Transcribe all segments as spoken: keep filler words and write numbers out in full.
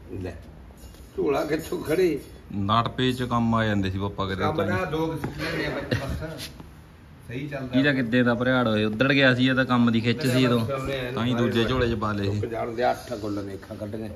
ਲੈ ਝੋਲਾ ਕਿੱਥੋਂ ਖੜੇ ਨਾਟ ਪੇ ਚ ਕੰਮ ਆ ਜਾਂਦੇ ਸੀ ਪਾਪਾ ਕਦੇ ਕੰਮ ਦਾ ਦੋ ਸਿੱਖਣੇ ਨੇ ਬੱਚੇ ਬਸ ਸਹੀ ਚੱਲਦਾ ਇਹਦਾ ਕਿੱਦੇ ਦਾ ਭਰਿਆੜ ਹੋਏ ਉੱਧੜ ਗਿਆ ਸੀ ਇਹਦਾ ਕੰਮ ਦੀ ਖਿੱਚ ਸੀ ਉਦੋਂ ਤਾਂ ਹੀ ਦੂਜੇ ਝੋਲੇ ਚ ਪਾ ਲਏ ਸੀ ਜਾਣ ਦੇ ਅੱਠ ਗੁੱਲ ਨੇਖਾਂ ਕੱਢ ਗਏ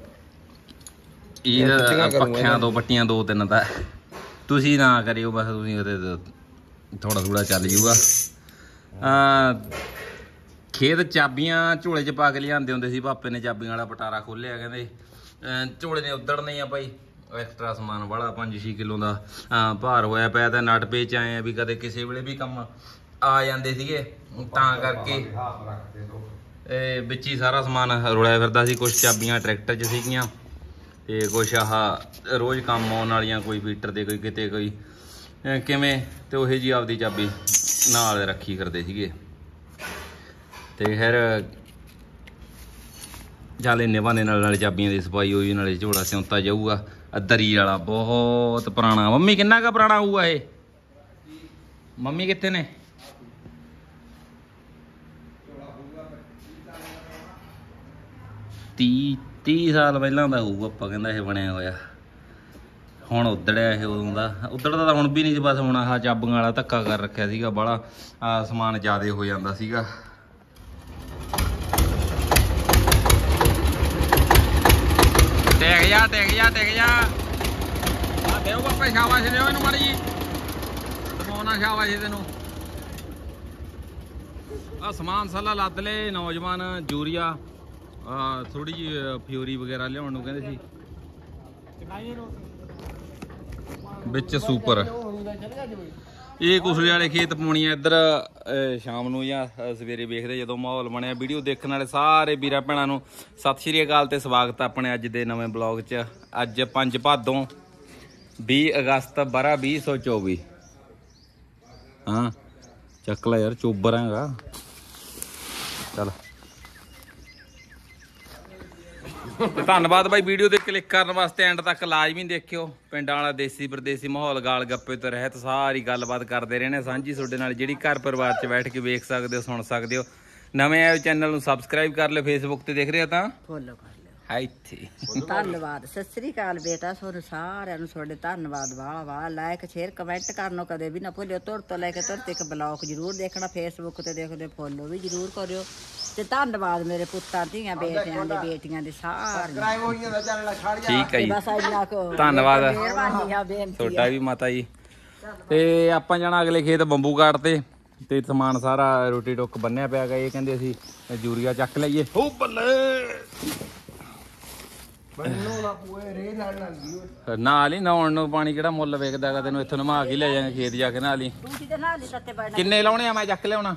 ਇਹ ਪੱਖਿਆਂ ਦੋ ਪੱਟੀਆਂ ਦੋ ਤਿੰਨ ਤਾਂ ਤੁਸੀਂ ਨਾ ਕਰਿਓ ਬਸ ਤੁਸੀਂ ਉਹਦੇ ਥੋੜਾ ਥੋੜਾ ਚੱਲ ਜੂਗਾ ਆ ਖੇਤ ਚਾਬੀਆਂ ਝੋਲੇ ਚ ਪਾ ਕੇ ਲਿਆਂਦੇ ਹੁੰਦੇ ਸੀ ਪਾਪੇ ਨੇ ਚਾਬੀਆਂ ਵਾਲਾ ਪਟਾਰਾ ਖੋਲਿਆ ਕਹਿੰਦੇ ਝੋਲੇ ਨੇ ਉੱਧੜਨੇ ਆ ਭਾਈ ਐਕਸਟਰਾ ਸਮਾਨ ਵਾਲਾ ਪੰਜ ਛੇ ਕਿਲੋ ਦਾ ਭਾਰ ਹੋਇਆ ਪਿਆ ਤਾਂ ਨਟ ਪੇ ਚ ਆਏ ਆ ਵੀ ਕਦੇ ਕਿਸੇ ਵੇਲੇ ਵੀ ਕੰਮ ਆ ਜਾਂਦੇ ਸੀਗੇ ਤਾਂ ਕਰਕੇ ਇਹ ਵਿੱਚ ਹੀ ਸਾਰਾ ਸਮਾਨ ਰੁਲਿਆ ਫਿਰਦਾ ਸੀ। ਕੁਛ ਚਾਬੀਆਂ ਟਰੈਕਟਰ 'ਚ ਸੀਗੀਆਂ ਤੇ ਕੁਛ ਆਹ ਰੋਜ਼ ਕੰਮ ਆਉਣ ਵਾਲੀਆਂ ਕੋਈ ਫੀਟਰ ਤੇ ਕੋਈ ਕਿਤੇ ਕੋਈ ਕਿਵੇਂ ਤੇ ਉਹੀ ਜੀ ਆਪਦੀ ਚਾਬੀ ਨਾਲ ਰੱਖੀ ਕਰਦੇ ਸੀਗੇ ਤੇ ਖੈਰ ਚੱਲ ਇੰਨੇ ਬਹਾਨੇ ਨਾਲ ਨਾਲੇ ਚਾਬੀਆਂ ਦੀ ਸਫਾਈ ਹੋਈ ਨਾਲੇ ਝੋਲਾ ਸਿਉਂਤਾ ਜਾਊਗਾ। ਦਰੀ ਵਾਲਾ ਬਹੁਤ ਪੁਰਾਣਾ ਮੰਮੀ ਕਿੰਨਾ ਕੁ ਪੁਰਾਣਾ ਹੋਊਗਾ ਇਹ ਮੰਮੀ ਕਿੱਥੇ ਨੇ ਤੀਹ ਤੀਹ ਸਾਲ ਪਹਿਲਾਂ ਦਾ ਹੋਊ ਆਪਾਂ ਕਹਿੰਦਾ ਇਹ ਬਣਿਆ ਹੋਇਆ ਹੁਣ ਉੱਧੜਿਆ ਇਹ ਉਦੋਂ ਦਾ ਉੱਧੜਦਾ ਤਾਂ ਹੁਣ ਵੀ ਨਹੀਂ ਸੀ ਬਸ ਹੁਣ ਆਹ ਚਾਬੀਆਂ ਵਾਲਾ ਧੱਕਾ ਕਰ ਰੱਖਿਆ ਸੀਗਾ ਬਾਹਲਾ ਆਹ ਸਮਾਨ ਜ਼ਿਆਦੇ ਹੋ ਜਾਂਦਾ ਸੀਗਾ। ਟਿਕ ਜਾ ਟਿਕ ਜਾ ਟਿਕ ਜਾ ਆ ਦਿਓ ਬਾਪਾ ਸ਼ਾਬਾਸ਼ ਦਿਓ ਇਹਨੂੰ ਮਾੜੀ ਜੀ ਦਮਾਉਣਾ ਸ਼ਾਬਾਸ਼ ਤੈਨੂੰ ਆ ਸਮਾਨ ਸਾਲਾ ਲੱਦ ਲੈ ਨੌਜਵਾਨ ਯੂਰੀਆ ਆ ਥੋੜੀ ਜਿਹੀ ਫਿਊਰੀ ਵਗੈਰਾ ਲਿਆਉਣ ਨੂੰ ਕਹਿੰਦੇ ਸੀ ਵਿੱਚ ਸੁਪਰ ਇਹ ਕੁਸਲੇ ਵਾਲੇ ਖੇਤ ਪਾਉਣੀ ਆ ਇੱਧਰ ਸ਼ਾਮ ਨੂੰ ਜਾਂ ਸਵੇਰੇ ਵੇਖਦੇ ਜਦੋਂ ਮਾਹੌਲ ਬਣਿਆ। ਵੀਡੀਓ ਦੇਖਣ ਵਾਲੇ ਸਾਰੇ ਵੀਰਾਂ ਭੈਣਾਂ ਨੂੰ ਸਤਿ ਸ਼੍ਰੀ ਅਕਾਲ ਤੇ ਸਵਾਗਤ ਆ ਆਪਣੇ ਅੱਜ ਦੇ ਨਵੇਂ ਬਲੌਗ 'ਚ। ਅੱਜ ਪੰਜ ਭਾਦੋਂ ਵੀਹ ਅਗਸਤ ਬਾਰਾਂ ਵੀਹ ਸੌ ਚੌਵੀ ਹਾਂ ਚੱਕ ਲੈ ਯਾਰ ਚੋਬਰ ਹੈਗਾ ਚੱਲ ਧੰਨਵਾਦ ਬਾਈ ਵੀਡੀਓ ਤੇ ਕਲਿੱਕ ਕਰਨ ਵਾਸਤੇ ਐਂਡ ਤੱਕ ਲਾਜ਼ਮੀ ਦੇਖਿਓ। ਪਿੰਡਾਂ ਵਾਲਾ ਦੇਸੀ ਪ੍ਰਦੇਸੀ ਮਾਹੌਲ ਗਾਲ ਗੱਪੇ ਤੋਂ ਰਹਿਤ ਸਾਰੀ ਗੱਲਬਾਤ ਕਰਦੇ ਰਹਿੰਦੇ ਸਾਂਝੀ ਤੁਹਾਡੇ ਨਾਲ ਜਿਹੜੀ ਘਰ ਪਰਿਵਾਰ 'ਚ ਬੈਠ ਕੇ ਵੇਖ ਸਕਦੇ ਹੋ ਸੁਣ ਸਕਦੇ ਹੋ। ਨਵੇਂ ਆਏ ਚੈਨਲ ਨੂੰ ਸਬਸਕ੍ਰਾਈਬ ਕਰ ਲਿਓ ਫੇਸਬੁੱਕ ਤੇ ਦੇਖ ਰਹੇ ਹੋ ਤਾਂ ਫੋਲੋ ਕਰ ਲਿਓ ਹੈ ਇੱਥੇ। ਧੰਨਵਾਦ ਸਤਿ ਸ੍ਰੀ ਅਕਾਲ ਬੇਟਾ ਤੁਹਾਨੂੰ ਸਾਰਿਆਂ ਨੂੰ ਤੁਹਾਡੇ ਧੰਨਵਾਦ ਵਾਹ ਵਾਹ ਲਾਇਕ ਸ਼ੇਅਰ ਕਮੈਂਟ ਕਰਨੋਂ ਕਦੇ ਵੀ ਨਾ ਭੁੱਲਿਓ। ਤੁਰ ਤੋਂ ਲੈ ਕੇ ਤੁਰ ਤੱਕ ਬਲੌਗ ਜ਼ਰੂਰ ਦੇਖਣਾ ਫੇਸਬੁੱਕ ਤੇ ਦੇਖਦੇ ਫੋਲੋ ਵੀ ਜ਼ਰੂਰ ਕਰਿਓ ਤੇ ਧੰਨਵਾਦ ਮੇਰੇ ਪੁੱਤਾਂ ਧੀਆਂ ਬੇਟਿਆਂ ਦੇ ਬੇਟੀਆਂ ਦੇ ਸਾਰਿਆਂ ਠੀਕ ਹੈ ਜੀ ਧੰਨਵਾਦ ਤੁਹਾਡਾ ਵੀ ਮਾਤਾ ਜੀ। ਤੇ ਆਪਾਂ ਜਾਣਾ ਅਗਲੇ ਖੇਤ ਬੰਬੂ ਕਾਟ ਤੇ ਤੇ ਸਮਾਨ ਸਾਰਾ ਰੋਟੀ ਟੁੱਕ ਬੰਨਿਆ ਪਿਆ ਗਾ ਇਹ ਕਹਿੰਦੇ ਅਸੀਂ ਯੂਰੀਆ ਚੱਕ ਲਈਏ ਹੋ ਬੱਲੇ ਨਾਲ ਹੀ ਨਹਾਉਣ ਨੂੰ ਪਾਣੀ ਕਿਹੜਾ ਮੁੱਲ ਵੇਖਦਾ ਹੈਗਾ ਤੈਨੂੰ ਇੱਥੋਂ ਨਮਾ ਕੇ ਲੈ ਜਾਵਾਂਗੇ ਖੇਤ ਜਾ ਕੇ ਨਾਲ ਹੀ ਕਿੰਨੇ ਲਾਉਣੇ ਆ ਮੈਂ ਚੱਕ ਲਿਆਉਣਾ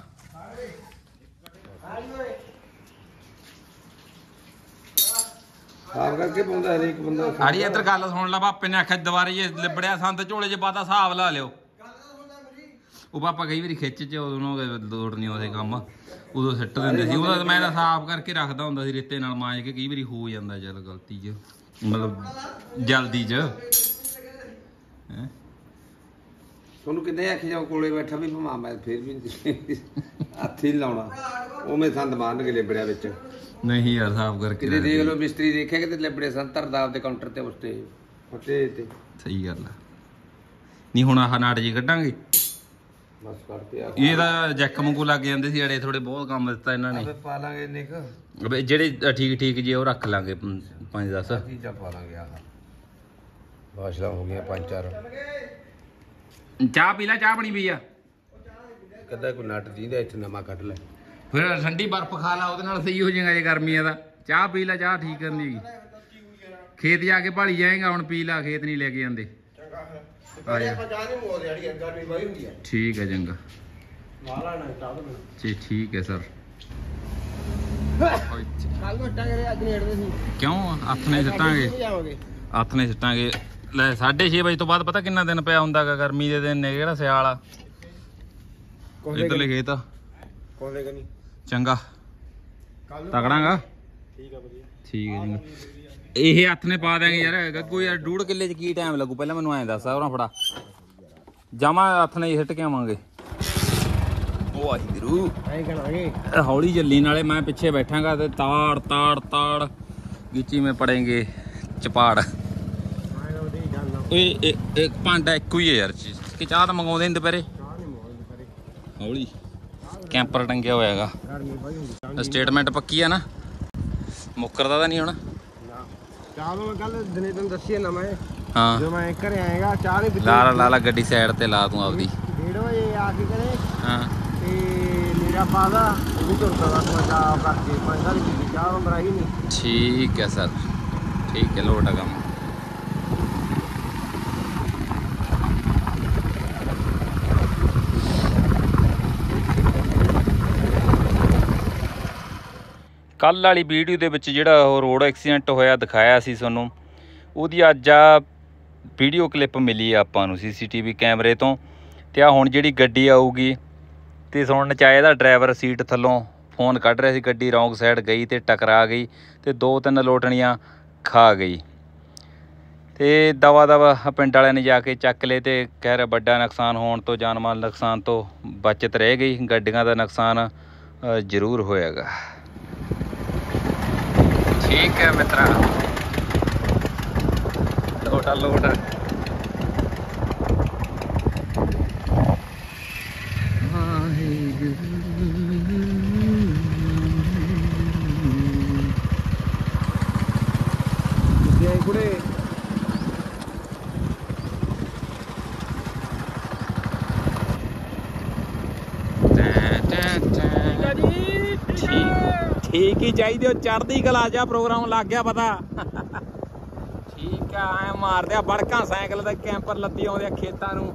ਸਾਫ ਕਰਕੇ ਪਾਉਂਦਾ ਹਰੇਕ ਬੰਦਾ ਆੜੀ ਇੱਧਰ ਗੱਲ ਸੁਣ ਲਾ ਪਾਪੇ ਨੇ ਆਖਿਆ ਦੁਬਾਰੇ ਜੇ ਲਿਬੜਿਆ ਸੰਦ ਝੋਲੇ 'ਚ ਪਾਤਾ ਹਿਸਾਬ ਲਾ ਲਿਓ। ਉਹ ਪਾਪਾ ਕਈ ਵਾਰੀ ਖਿੱਚ 'ਚ ਉਦੋਂ ਲੋੜ ਨਹੀਂ ਉਹਦੇ ਕੰਮ ਉਦੋਂ ਸਿੱਟ ਦਿੰਦੇ ਸੀ ਉਹਦਾ ਮੈਂ ਤਾਂ ਸਾਫ਼ ਕਰਕੇ ਰੱਖਦਾ ਹੁੰਦਾ ਸੀ ਰੇਤੇ ਨਾਲ ਮਾਂਜ ਕੇ ਕਈ ਵਾਰੀ ਹੋ ਜਾਂਦਾ ਚੱਲ ਗਲਤੀ 'ਚ ਮਤਲਬ ਜਲਦੀ 'ਚ ਹੈਂ ਤੁਹਾਨੂੰ ਕਿੰਨੇ ਆਖੀ ਜਾਓ ਕੋਲੇ ਬੈਠਾ ਵੀ ਭਮਾ ਮੈਂ ਫੇਰ ਵੀ ਹੱਥ ਹੀ ਲਾਉਣਾ ਉਵੇਂ ਸੰਦ ਮਾਰਨਗੇ ਲਿਬੜਿਆ ਵਿੱਚ ਨਹੀਂ ਯਾਰ ਸਾਫ਼ ਕਰਕੇ ਕਿਤੇ ਦੇਖ ਲਓ ਮਿਸਤਰੀ ਦੇਖਿਆ ਕਿਤੇ ਲਿਬੜੇ ਸੰਦ ਧਰਦਾ ਆਪਦੇ ਕਾਊਂਟਰ ਤੇ ਉਸਤੇ ਫੱਟੇ ਤੇ ਸਹੀ ਗੱਲ ਆ ਨਹੀਂ ਹੁਣ ਆਹ ਨਾਟ ਜੀ ਕੱਢਾਂਗੇ ਬਸ ਕੱਢਦੇ ਆ ਇਹਦਾ ਜੈਕ ਵਾਂਗੂ ਲੱਗ ਜਾਂਦੇ ਸੀ ਅੜੇ ਥੋੜੇ ਬਹੁਤ ਕੰਮ ਦਿੱਤਾ ਇਹਨਾਂ ਨੇ ਪਾ ਲਾਂਗੇ ਇੰਨੇ ਕੁ ਜਿਹੜੇ ਠੀਕ ਠੀਕ ਜੇ ਉਹ ਰੱਖ ਲਾਂਗੇ ਪੰਜ ਦਸ ਚੀਜ਼ਾਂ ਪਾ ਲਾਂਗੇ ਆਹ ਬਾਸ਼ਲਾ ਹੋ ਗਈਆਂ ਪੰਜ ਚਾਰ ਚਾਹ ਪੀ ਲੈ ਚਾਹ ਬਣੀ ਪਈ ਆ ਕਦਾ ਕੋਈ ਨਟ ਦੀਂਦਾ ਇੱਥੇ ਨਵਾਂ ਕੱਢ ਲੈ ਫਿਰ ਠੰਡੀ ਬਰਫ਼ ਖਾ ਲਾ ਉਹਦੇ ਨਾਲ ਸਹੀ ਹੋ ਜਾਏਗਾ ਜੇ ਗਰਮੀ ਦਾ ਚਾਹ ਪੀ ਲੈ ਚਾਹ ਠੀਕ ਕਰਨੀ ਖੇਤ ਜਾ ਕੇ ਭਾਲੀ ਜਾਏਗਾ ਹੁਣ ਪੀ ਲਾ ਖੇਤ ਨਹੀਂ ਲੈ ਕੇ ਜਾਂਦੇ ਠੀਕ ਹੈ ਚੰਗਾ ਜੀ ਠੀਕ ਹੈ ਸਰ ਕਿਉਂ ਹੱਥ ਨੇ ਸਿੱਟਾਂਗੇ ਹੱਥ ਨੇ ਸਿੱਟਾਂਗੇ ਲੈ ਸਾਢੇ ਛੇ ਵਜੇ ਤੋਂ ਬਾਅਦ ਪਤਾ ਕਿੰਨਾ ਦਿਨ ਪਿਆ ਹੁੰਦਾ ਗਾ ਗਰਮੀ ਦੇ ਦਿਨ ਨੇ ਕਿਹੜਾ ਸਿਆਲ ਆ ਇੱਧਰਲੇ ਖੇਤ ਚੰਗਾ ਤਕੜਾਂਗਾ ਠੀਕ ਹੈ ਚੰਗਾ ਇਹ ਹੱਥ ਨੇ ਪਾ ਦਿਆਂਗੇ ਯਾਰ ਗੱਗੂ ਯਾਰ ਡੂਢ ਕਿੱਲੇ 'ਚ ਕੀ ਟਾਈਮ ਲੱਗੂ ਪਹਿਲਾਂ ਮੈਨੂੰ ਐਂ ਦੱਸ ਉਹਨਾਂ ਫੜਾ ਜਾਵਾਂ ਹੱਥ ਨੇ ਸਿੱਟ ਕੇ ਆਵਾਂਗੇ ਵਾਹਿਗੁਰੂ ਹੌਲੀ ਜੱਲੀ ਨਾਲੇ ਮੈਂ ਪਿੱਛੇ ਬੈਠਾਂਗਾ ਤੇ ਤਾੜ ਤਾੜ ਤਾੜ ਗਿੱਚੀ ਮੇ ਪੜेंगे ਵਿੱਚ ਪਾੜ ਓਏ ਇੱਕ ਭਾਂਡਾ ਇੱਕੋ ਹੀ ਹੈ ਯਾਰ ਕਿ ਚਾਹ ਤਾਂ ਮੰਗਾਉਂਦੇ ਨਹੀਂ ਦੁਪਹਿਰੇ ਹੌਲੀ ਕੈਂਪਰ ਟੰਗਿਆ ਹੋਇਆ ਹੈਗਾ ਸਟੇਟਮੈਂਟ ਪੱਕੀ ਆ ਨਾ ਮੁੱਕਰਦਾ ਤਾਂ ਨਹੀਂ ਹੁਣ ਚਾਹ ਨੂੰ ਮੈਂ ਕੱਲ ਦਿਨੇ ਤੈਨੂੰ ਦੱਸੀ ਨਾ ਮੈਂ ਹਾਂ ਜਦੋਂ ਮੈਂ ਘਰੇ ਆਏਗਾ ਚਾਹ ਦੇ ਲਾ ਲਾ ਲਾ ਲਾ ਗੱਡੀ ਸਾਈਡ ਤੇ ਲਾ ਤੂੰ ਆਪਦੀ ਡੇਢ ਵਜੇ ਆ ਕੇ ਕਰੇ ਹਾਂ ਤੇ ਮੇਰਾ ਪਾਦਾ ਉਹ ਵੀ ਤੁਰਦਾ ਵਾ ਮੈਂ ਚਾਹ ਕਰਕੇ ਪੰਜ ਸਾਲ ਦੀ ਚਾਹ ਮਰਾਈ ਨਹੀਂ ਠੀਕ ਹੈ ਸਰ ਠੀਕ ਹੈ ਲੋਟ ਆ ਕੰਮ ਕੱਲ੍ਹ ਵਾਲੀ ਵੀਡੀਓ ਦੇ ਵਿੱਚ ਜਿਹੜਾ ਉਹ ਰੋਡ ਐਕਸੀਡੈਂਟ ਹੋਇਆ ਦਿਖਾਇਆ ਸੀ ਤੁਹਾਨੂੰ ਉਹਦੀ ਅੱਜ ਆ ਵੀਡੀਓ ਕਲਿੱਪ ਮਿਲੀ ਆ ਆਪਾਂ ਨੂੰ ਸੀਸੀਟੀਵੀ ਕੈਮਰੇ ਤੋਂ ਤੇ ਆ ਹੁਣ ਜਿਹੜੀ ਗੱਡੀ ਆਊਗੀ ਤੇ ਸੁਣਨ ਚ ਆਇਆ ਇਹਦਾ ਡਰਾਈਵਰ ਸੀਟ ਥੱਲੋਂ ਫੋਨ ਕੱਢ ਰਿਹਾ ਸੀ ਗੱਡੀ ਰੌਂਗ ਸਾਈਡ ਗਈ ਤੇ ਟਕਰਾ ਗਈ ਤੇ ਦੋ ਤਿੰਨ ਲੋਟਣੀਆਂ ਖਾ ਗਈ ਤੇ ਦਵਾ ਦਵਾ ਪਿੰਡ ਵਾਲਿਆਂ ਨੇ ਜਾ ਕੇ ਚੱਕ ਲਏ ਤੇ ਕਹਿ ਰਿਹਾ ਵੱਡਾ ਨੁਕਸਾਨ ਹੋਣ ਤੋਂ ਜਾਨ ਮਾਲ ਨੁਕਸਾਨ ਤੋਂ ਬਚਤ ਰਹਿ ਗਈ ਗੱਡੀਆਂ ਦਾ ਨੁਕਸਾਨ ਜ਼ਰੂਰ ਹੋਏਗਾ ਠੀਕ ਹੈ ਮਿੱਤਰਾ ਲੋਟਾ ਲੋਟ ਕੁੜੇ ਠੀਕ ਹੀ ਚਾਹੀਦੇ ਚੜ੍ਹਦੀ ਕਲਾ ਜਾ ਪ੍ਰੋਗਰਾਮ ਲੱਗ ਗਿਆ ਪਤਾ ਠੀਕ ਆ ਐ ਮਾਰਦੇ ਆ ਬੜਕਾਂ ਸਾਈਕਲ ਤੇ ਕੈਂਪਰ ਲੱਦੀ ਆਉਂਦੇ ਆ ਖੇਤਾਂ ਨੂੰ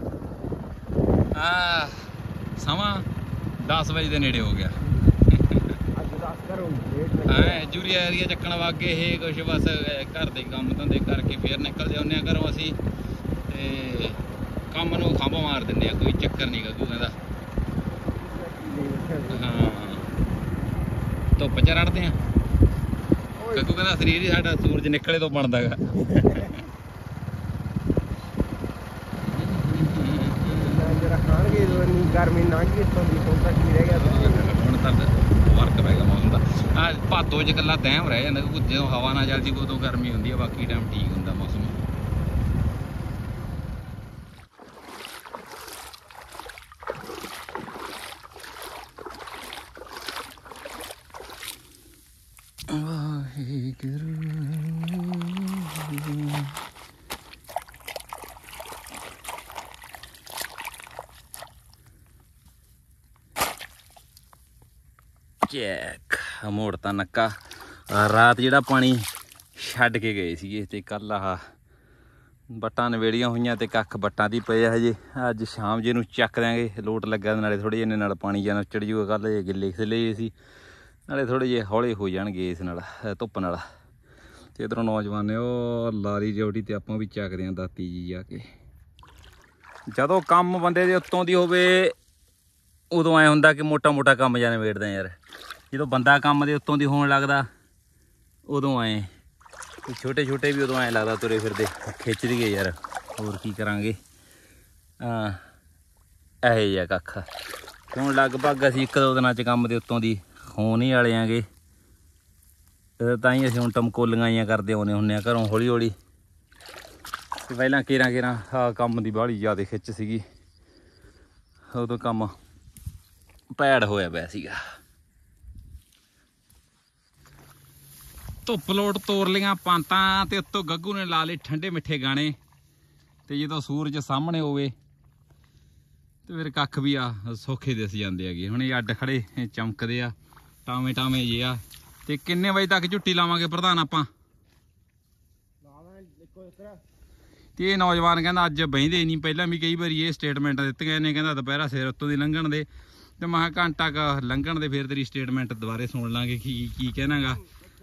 ਆ ਸਮਾਂ ਦਸ ਵਜੇ ਦੇ ਨੇੜੇ ਹੋ ਗਿਆ ਹਾਂ ਜੂਰੀਆ ਏਰੀਆ ਚੱਕਣ ਵਾਗੇ ਇਹ ਕੁਛ ਬਸ ਘਰ ਦੇ ਕੰਮ ਧੰਦੇ ਕਰਕੇ ਫੇਰ ਨਿਕਲ ਜਾਂਦੇ ਆ ਘਰੋਂ ਅਸੀਂ ਤੇ ਕੰਮ ਨੂੰ ਖੰਭ ਮਾਰ ਦਿੰਦੇ ਆ ਕੋਈ ਚੱਕਰ ਨਹੀਂ ਗੱਗੂ ਕਹਿੰਦਾ ਹਾਂ ਧੁੱਪ ਚ ਰੜਦੇ ਆ ਗੱਗੂ ਕਹਿੰਦਾ ਸਰੀਰ ਹੀ ਸਾਡਾ ਸੂਰਜ ਨਿਕਲੇ ਤੋਂ ਬਣਦਾ ਗਾ ਖਾਣਗੇ ਗਰਮੀ ਨਾ ਗਈ ਤੋਂ ਕੀ ਰਹਿ ਗਿਆ ਹੁਣ ਤਾਂ ਫਰਕ ਪੈ ਗਿਆ ਮੌਸਮ ਦਾ ਆ ਭਾਦੋ ਚ ਇਕੱਲਾ ਦਹਿਮ ਰਹਿ ਜਾਂਦਾ ਜਦੋਂ ਹਵਾ ਨਾ ਚੱਲਦੀ ਉਦੋਂ ਗਰਮੀ ਹੁੰਦੀ ਆ ਬਾਕੀ ਟਾਈਮ ਠੀਕ ਹੁੰਦਾ ਮੌਸਮ ਵਾਹਿਗੁਰੂ ਚੈੱਕ ਮੋੜਤਾ ਨੱਕਾ ਰਾਤ ਜਿਹੜਾ ਪਾਣੀ ਛੱਡ ਕੇ ਗਏ ਸੀਗੇ ਤੇ ਕੱਲ ਆਹ ਬੱਟਾਂ ਨਵੇੜੀਆਂ ਹੋਈਆਂ ਤੇ ਕੱਖ ਬੱਟਾਂ ਦੀ ਪਏ ਆ ਹਜੇ ਅੱਜ ਸ਼ਾਮ ਜੇ ਨੂੰ ਚੱਕ ਦਿਆਂਗੇ ਲੋਟ ਲੱਗਾ ਨਾਲੇ ਥੋੜ੍ਹੇ ਜਿਹੇ ਨਾਲ ਪਾਣੀ ਜਾਣਾ ਚੜ ਜੂਗਾ ਕੱਲ ਇਹ ਗਿੱਲੇ ਖਿਲੇ ਸੀ ਨਾਲੇ ਥੋੜ੍ਹੇ ਜਿਹੇ ਹੌਲੇ ਹੋ ਜਾਣਗੇ ਇਸ ਨਾਲ ਧੁੱਪ ਨਾਲ ਤੇ ਇੱਧਰੋਂ ਨੌਜਵਾਨ ਨੇ ਉਹ ਲਾਰੀ ਜੋੜੀ ਤੇ ਆਪਾਂ ਵੀ ਚੱਕਦੇ ਹਾਂ ਦਾਤੀ ਜੀ ਜਾ ਕੇ ਜਦੋਂ ਕੰਮ ਬੰਦੇ ਦੇ ਉੱਤੋਂ ਦੀ ਹੋਵੇ ਉਦੋਂ ਐ ਹੁੰਦਾ ਕਿ ਮੋਟਾ ਮੋਟਾ ਕੰਮ ਜਾਂ ਨਿਬੇੜਦਾ ਯਾਰ ਜਦੋਂ ਬੰਦਾ ਕੰਮ ਦੇ ਉੱਤੋਂ ਦੀ ਹੋਣ ਲੱਗਦਾ ਉਦੋਂ ਐ ਛੋਟੇ ਛੋਟੇ ਵੀ ਉਦੋਂ ਐਂ ਲੱਗਦਾ ਤੁਰੇ ਫਿਰਦੇ ਖਿੱਚ ਦਈਏ ਯਾਰ ਹੋਰ ਕੀ ਕਰਾਂਗੇ ਹਾਂ ਇਹੋ ਜਿਹਾ ਕੱਖ ਹੁਣ ਲਗਭਗ ਅਸੀਂ ਇੱਕ ਦੋ ਦਿਨਾਂ 'ਚ ਕੰਮ ਦੇ ਉੱਤੋਂ ਦੀ ਹੋਣ ਹੀ ਵਾਲੇ ਆਂਗੇ ਤਾਂ ਹੀ ਅਸੀਂ ਹੁਣ ਟਮਕੋਲੀਆਂ ਜਿਹੀਆਂ ਕਰਦੇ ਆਉਂਦੇ ਹੁੰਦੇ ਹਾਂ ਘਰੋਂ ਹੌਲੀ ਹੌਲੀ ਪਹਿਲਾਂ ਕੇਰਾਂ ਕੇਰਾਂ ਆਹ ਕੰਮ ਦੀ ਬਾਹਲੀ ਜ਼ਿਆਦਾ ਖਿੱਚ ਸੀਗੀ ਉਦੋਂ ਕੰਮ ਭੈੜ ਹੋਇਆ ਪਿਆ ਸੀਗਾ ਧੁੱਪ ਲੋਟ ਤੋਰ ਲਈਆਂ ਪਾਂਤਾਂ ਤੇ ਉੱਤੋਂ ਗੱਗੂ ਨੇ ਲਾ ਲਏ ਠੰਡੇ ਮਿੱਠੇ ਗਾਣੇ ਤੇ ਜਦੋਂ ਸੂਰਜ ਸਾਹਮਣੇ ਹੋਵੇ ਤੇ ਫਿਰ ਕੱਖ ਵੀ ਆ ਸੌਖੇ ਦਿਸ ਜਾਂਦੇ ਹੈਗੇ ਹੁਣ ਇਹ ਅੱਡ ਖੜੇ ਚਮਕਦੇ ਆ ਟਾਵੇਂ ਟਾਵੇਂ ਜੇ ਆ ਤੇ ਕਿੰਨੇ ਵਜੇ ਤੱਕ ਝੁੱਟੀ ਲਾਵਾਂਗੇ ਪ੍ਰਧਾਨ ਆਪਾਂ ਤੇ ਇਹ ਨੌਜਵਾਨ ਕਹਿੰਦਾ ਅੱਜ ਬਹਿੰਦੇ ਨਹੀਂ ਪਹਿਲਾਂ ਵੀ ਕਈ ਵਾਰੀ ਇਹ ਸਟੇਟਮੈਂਟ ਦਿੱਤੀਆਂ ਨੇ ਕਹਿੰਦਾ ਦੁਪਹਿਰਾ ਸਿਰ ਉੱਤੋਂ ਦੀ ਲੰਘਣ ਦੇ ਤੇ ਮੈਂ ਕਿਹਾ ਘੰਟਾ ਕ ਲੰਘਣ ਦੇ ਫਿਰ ਤੇਰੀ ਸਟੇਟਮੈਂਟ ਦੁਬਾਰੇ ਸੁਣ ਲਾਂਗੇ ਕੀ ਕੀ ਕਹਿਣਾਗਾ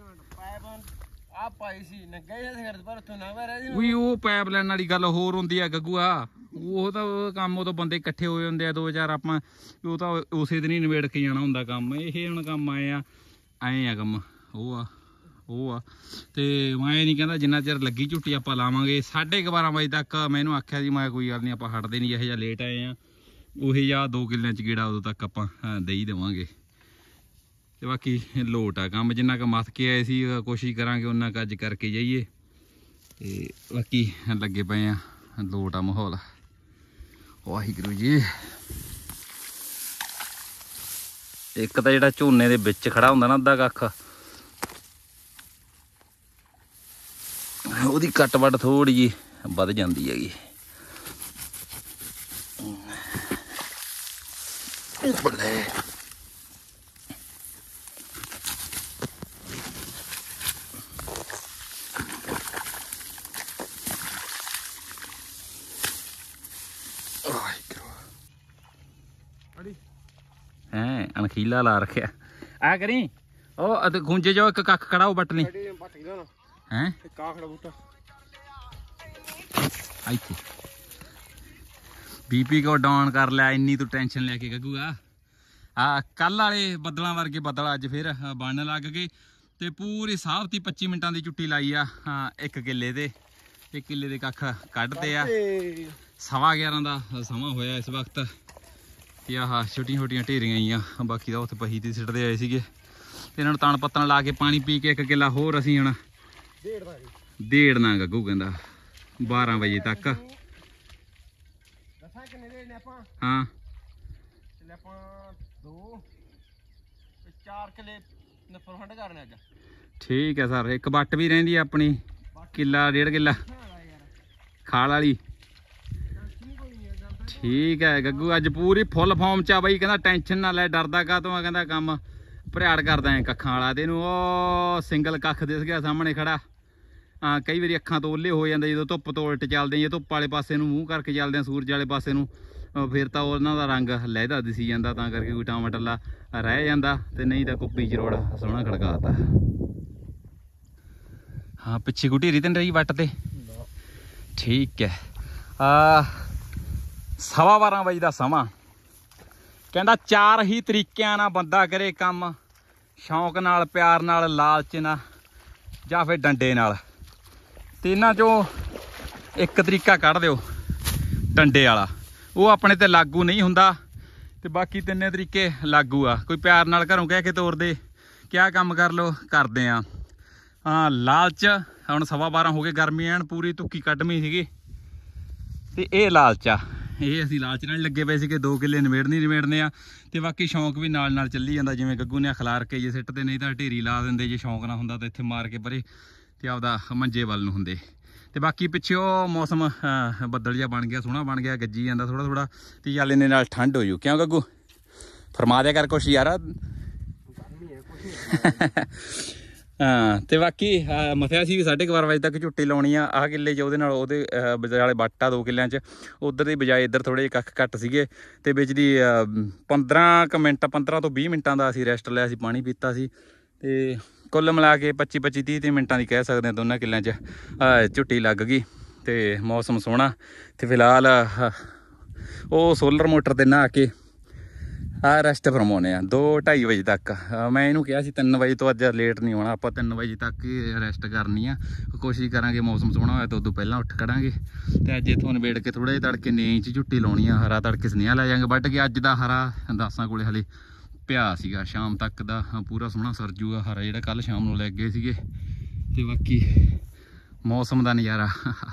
ਵੀ ਉਹ ਪਾਈਪ ਲਾਈਨ ਵਾਲੀ ਗੱਲ ਹੋਰ ਹੁੰਦੀ ਆ ਗੱਗੂਆ ਉਹ ਤਾਂ ਕੰਮ ਉਦੋਂ ਬੰਦੇ ਇਕੱਠੇ ਹੋਏ ਹੁੰਦੇ ਆ ਦੋ ਚਾਰ ਆਪਾਂ ਉਹ ਤਾਂ ਉਸੇ ਦਿਨ ਹੀ ਨਿਬੇੜ ਕੇ ਜਾਣਾ ਹੁੰਦਾ ਕੰਮ ਇਹ ਹੁਣ ਕੰਮ ਆਏ ਆ ਐਂ ਆ ਕੰਮ ਉਹ ਆ ਉਹ ਆ ਤੇ ਮੈਂ ਨਹੀਂ ਕਹਿੰਦਾ ਜਿੰਨਾ ਚਿਰ ਲੱਗੀ ਝੁੱਟੀ ਆਪਾਂ ਲਾਵਾਂਗੇ ਸਾਢੇ ਕੁ ਬਾਰਾਂ ਵਜੇ ਤੱਕ ਮੈਨੂੰ ਆਖਿਆ ਸੀ ਮੈਂ ਕੋਈ ਗੱਲ ਨਹੀਂ ਆਪਾਂ ਹਟਦੇ ਨਹੀਂ ਇਹੋ ਜਿਹਾ ਲੇਟ ਆਏ ਆ ਉਹੀ ਜਿਹਾ ਦੋ ਕਿੱਲਿਆਂ 'ਚ ਗੇੜਾ ਉਦੋਂ ਤੱਕ ਆਪਾਂ ਦੇਈ ਦੇਵਾਂਗੇ ਤੇ ਬਾਕੀ ਲੋਟ ਆ ਕੰਮ ਜਿੰਨਾ ਕੁ ਮੱਥ ਕੇ ਆਏ ਸੀ ਕੋਸ਼ਿਸ਼ ਕਰਾਂਗੇ ਉਹਨਾਂ ਕੁ ਅੱਜ ਕਰਕੇ ਜਾਈਏ ਤੇ ਬਾਕੀ ਲੱਗੇ ਪਏ ਆ ਲੋਟ ਆ ਮਾਹੌਲ। ਵਾਹਿਗੁਰੂ ਜੀ। ਇੱਕ ਤਾਂ ਜਿਹੜਾ ਝੋਨੇ ਦੇ ਵਿੱਚ ਖੜਾ ਹੁੰਦਾ ਨਾ ਅੱਧਾ ਕੱਖ, ਉਹਦੀ ਕੱਟ ਵੱਟ ਥੋੜੀ ਜਿਹੀ ਵੱਧ ਜਾਂਦੀ ਹੈਗੀ। ਬੱਲੇ ਹੈ ਅਣਖੀਲਾ ਲਾ ਰੱਖਿਆ। ਆ ਕਰੀ ਉਹ ਗੁੰਜੇ ਜੋ ਇੱਕ ਕੱਖ ਖੜਾ ਉਹ ਵੱਟ ਲਈ ਹੈ ਇੱਥੇ। ਬੀਪੀ ਕੋ ਡਾਊਨ ਕਰ ਲਿਆ, ਇੰਨੀ ਤੂੰ ਟੈਨਸ਼ਨ ਲੈ ਕੇ ਗੱਗੂਗਾ। ਆ ਕੱਲ ਵਾਲੇ ਬੱਦਲਾਂ ਵਰਗੇ ਬੱਦਲ ਅੱਜ ਫਿਰ ਬਣਨ ਲੱਗ ਗਏ ਤੇ ਪੂਰੀ ਸਾਹਬਤੀ ਪੱਚੀ ਮਿੰਟਾਂ ਦੀ ਛੁੱਟੀ ਲਾਈ ਆ ਇੱਕ ਕਿੱਲੇ ਤੇ। ਇੱਕ ਕਿੱਲੇ ਦੇ ਕੱਖ ਕੱਢਦੇ ਆ। ਸਵਾ ਗਿਆਰਾਂ ਦਾ ਸਮਾਂ ਹੋਇਆ ਇਸ ਵਕਤ ਤੇ ਆਹ ਛੋਟੀਆਂ ਛੋਟੀਆਂ ਢੇਰੀਆਂ ਆਈਆਂ, ਬਾਕੀ ਦਾ ਉੱਥੇ ਪਹੀ ਤੇ ਸਿੱਟਦੇ ਆਏ ਸੀਗੇ। ਇਹਨਾਂ ਨੂੰ ਤਣ ਪੱਤਣ ਲਾ ਕੇ ਪਾਣੀ ਪੀ ਕੇ ਇੱਕ ਕਿੱਲਾ ਹੋਰ ਅਸੀਂ ਹੁਣ ਡੇੜਨਾ। ਗੱਗੂ ਕਹਿੰਦਾ ਬਾਰਾਂ ਵਜੇ ਤੱਕ। ਹਾਂ ਠੀਕ ਹੈ ਸਰ। ਇੱਕ ਵੱਟ ਵੀ ਰਹਿੰਦੀ ਆ ਆਪਣੀ ਕਿੱਲਾ ਡੇਢ ਕਿੱਲਾ ਖਾਲ ਵਾਲੀ। ਠੀਕ ਹੈ ਗੱਗੂ ਅੱਜ ਪੂਰੀ ਫੁੱਲ ਫਾਰਮ ਚ ਆ ਬਈ। ਕਹਿੰਦਾ ਟੈਨਸ਼ਨ ਨਾ ਲੈ, ਡਰਦਾ ਕਾਹਤੋਂ ਆ, ਕਹਿੰਦਾ ਕੰਮ ਭਰਿਆੜ ਕਰਦਾ ਐ ਕੱਖਾਂ ਵਾਲਾ। ਤੇ ਇਹਨੂੰ ਉਹ ਸਿੰਗਲ ਕੱਖ ਦਿਸ ਗਿਆ ਸਾਹਮਣੇ ਖੜਾ। ਹਾਂ ਕਈ ਵਾਰੀ ਅੱਖਾਂ ਤੋਂ ਓਹਲੇ ਹੋ ਜਾਂਦੇ ਜਦੋਂ ਧੁੱਪ ਤੋਂ ਉਲਟ ਚੱਲਦੇ, ਜੇ ਧੁੱਪ ਵਾਲੇ ਪਾਸੇ ਨੂੰ ਮੂੰਹ ਕਰਕੇ ਚੱਲਦੇ ਆ ਸੂਰਜ ਵਾਲੇ ਪਾਸੇ ਨੂੰ, ਫਿਰ ਤਾਂ ਉਹਨਾਂ ਦਾ ਰੰਗ ਲਹਿਦਾ ਦਿਸੀ ਜਾਂਦਾ, ਤਾਂ ਕਰਕੇ ਕੋਈ ਟਾਵਾਂ ਟੱਲਾ ਰਹਿ ਜਾਂਦਾ। ਤੇ ਨਹੀਂ ਤਾਂ ਕੁੱਪੀ ਜਰੋੜ ਸੋਹਣਾ ਖੜਕਾਤਾ। ਹਾਂ ਪਿੱਛੇ ਗੁਟੀਰੀ ਤੇ ਰਹੀ ਵੱਟ ਤੇ। ਠੀਕ ਹੈ। ਆ ਸਵਾ ਬਾਰਾਂ ਵਜੇ ਦਾ ਸਮਾਂ। ਕਹਿੰਦਾ ਚਾਰ ਹੀ ਤਰੀਕਿਆਂ ਨਾਲ ਬੰਦਾ ਕਰੇ ਕੰਮ, ਸ਼ੌਂਕ ਨਾਲ, ਪਿਆਰ ਨਾਲ, ਲਾਲਚ ਨਾਲ ਜਾਂ ਫਿਰ ਡੰਡੇ ਨਾਲ। ਤੇ ਇਹਨਾਂ ਚੋਂ ਇੱਕ ਤਰੀਕਾ ਕੱਢ ਦਿਓ ਡੰਡੇ ਵਾਲਾ, ਉਹ ਆਪਣੇ ਤੇ ਲਾਗੂ ਨਹੀਂ ਹੁੰਦਾ। ਤੇ ਬਾਕੀ ਤਿੰਨੇ ਤਰੀਕੇ ਲਾਗੂ ਆ। ਕੋਈ ਪਿਆਰ ਨਾਲ ਘਰੋਂ ਕਹਿ ਕੇ ਤੋਰਦੇ ਕਿਆ ਕੰਮ ਕਰ ਲਓ, ਕਰਦੇ ਆ। ਹਾਂ ਲਾਲਚ, ਹੁਣ ਸਵਾ ਬਾਰਾਂ ਹੋ ਗਏ, ਗਰਮੀ ਐਨ ਪੂਰੀ ਧੁੱਕੀ ਕੱਢਵੀਂ ਸੀਗੀ ਤੇ ਇਹ ਲਾਲਚ ਆ। ਇਹ ਅਸੀਂ ਲਾਲਚ ਨਾਲ ਲੱਗੇ ਪਏ ਸੀਗੇ, ਦੋ ਕਿੱਲੇ ਨਿਬੇੜਨੀ ਨਿਬੇੜਨੇ ਆ। ਤੇ ਬਾਕੀ ਸ਼ੌਂਕ ਵੀ ਨਾਲ ਨਾਲ ਚੱਲੀ ਜਾਂਦਾ, ਜਿਵੇਂ ਗੱਗੂ ਨੇ ਖਿਲਾਰ ਕੇ ਜੇ ਸਿੱਟ ਤੇ, ਨਹੀਂ ਤਾਂ ਢੇਰੀ ਲਾ ਦਿੰਦੇ। ਜੇ ਸ਼ੌਂਕ ਨਾ ਹੁੰਦਾ ਤਾਂ ਇੱਥੇ ਮਾਰ ਕੇ ਪਰੇ ਤੇ ਆਪਦਾ ਮੰਜੇ ਵੱਲ ਨੂੰ ਹੁੰਦੇ। ਤੇ ਬਾਕੀ ਪਿੱਛੇ ਉਹ ਮੌਸਮ ਬੱਦਲ ਜਿਹਾ ਬਣ ਗਿਆ, ਸੋਹਣਾ ਬਣ ਗਿਆ, ਗੱਜੀ ਜਾਂਦਾ ਥੋੜਾ ਥੋੜਾ। ਤੇ ਚੱਲ ਇਹਨੇ ਨਾਲ ਠੰਡ ਹੋ ਜੂ। ਕਿਉਂ ਗੱਗੂ ਫਰਮਾ ਦਿਆ ਕਰ ਕੁਛ ਯਾਰ। ਹਾਂ ਤੇ ਬਾਕੀ ਮਥਿਆ ਸੀ ਵੀ ਸਾਢੇ ਕੁ ਬਾਰਾਂ ਵਜੇ ਤੱਕ ਝੁੱਟੀ ਲਾਉਣੀ ਆ। ਆਹ ਕਿੱਲੇ 'ਚ ਉਹਦੇ ਨਾਲ ਉਹਦੇ ਵਾਲੇ ਵੱਟ ਆ ਦੋ ਕਿੱਲਿਆਂ 'ਚ, ਉੱਧਰ ਦੀ ਬਜਾਏ ਇੱਧਰ ਥੋੜ੍ਹੇ ਜਿਹੇ ਕੱਖ ਘੱਟ ਸੀਗੇ। ਤੇ ਵਿੱਚ ਦੀ ਪੰਦਰਾਂ ਕੁ ਮਿੰਟ ਪੰਦਰਾਂ ਤੋਂ ਵੀਹ ਮਿੰਟਾਂ ਦਾ ਅਸੀਂ ਰੈਸਟ ਲਿਆ ਸੀ, ਪਾਣੀ ਪੀਤਾ ਸੀ। ਤੇ ਕੁੱਲ ਮਿਲਾ ਕੇ ਪੱਚੀ ਪੱਚੀ ਤੀਹ ਤੀਹ ਮਿੰਟਾਂ ਦੀ ਕਹਿ ਸਕਦੇ ਹਾਂ ਦੋਨਾਂ ਕਿੱਲਿਆਂ 'ਚ ਝੁੱਟੀ ਲੱਗ ਗਈ। ਤੇ ਮੌਸਮ ਸੋਹਣਾ। ਤੇ ਫਿਲਹਾਲ ਉਹ ਸੋਲਰ ਮੋਟਰ 'ਤੇ ਨਹਾ ਕੇ ਆਹ ਰੈਸਟ ਫਰਮਾਉਣੇ ਆ ਦੋ ਢਾਈ ਵਜੇ ਤੱਕ। ਮੈਂ ਇਹਨੂੰ ਕਿਹਾ ਸੀ ਤਿੰਨ ਵਜੇ ਤੋਂ ਅੱਜ ਲੇਟ ਨਹੀਂ ਹੋਣਾ, ਆਪਾਂ ਤਿੰਨ ਵਜੇ ਤੱਕ ਹੀ ਰੈਸਟ ਕਰਨੀ ਆ। ਕੋਸ਼ਿਸ਼ ਕਰਾਂਗੇ ਮੌਸਮ ਸੋਹਣਾ ਹੋਇਆ ਤਾਂ ਉਦੋਂ ਪਹਿਲਾਂ ਉੱਠ ਖੜਾਂਗੇ। ਤੇ ਅੱਜ ਇੱਥੋਂ ਨਿਬੇੜ ਕੇ ਥੋੜ੍ਹਾ ਜਿਹਾ ਤੜਕੇ ਨੇ ਇੰਚ ਝੁੱਟੀ ਲਾਉਣੀ ਆ। ਹਰਾ ਤੜਕੇ ਸੁਨੇਹਾ ਲੈ ਜਾਂਗੇ ਵੱਢ ਕੇ। ਅੱਜ ਦਾ ਹਰਾ ਦਾਸਾਂ ਕੋਲੇ ਹਲੇ ਪਿਆ ਸੀਗਾ, ਸ਼ਾਮ ਤੱਕ ਦਾ ਪੂਰਾ ਸੋਹਣਾ ਸਰ ਜੂਗਾ ਹਰਾ ਜਿਹੜਾ ਕੱਲ੍ਹ ਸ਼ਾਮ ਨੂੰ ਲੈ ਗਏ ਸੀਗੇ। ਤੇ ਬਾਕੀ ਮੌਸਮ ਦਾ ਨਜ਼ਾਰਾ।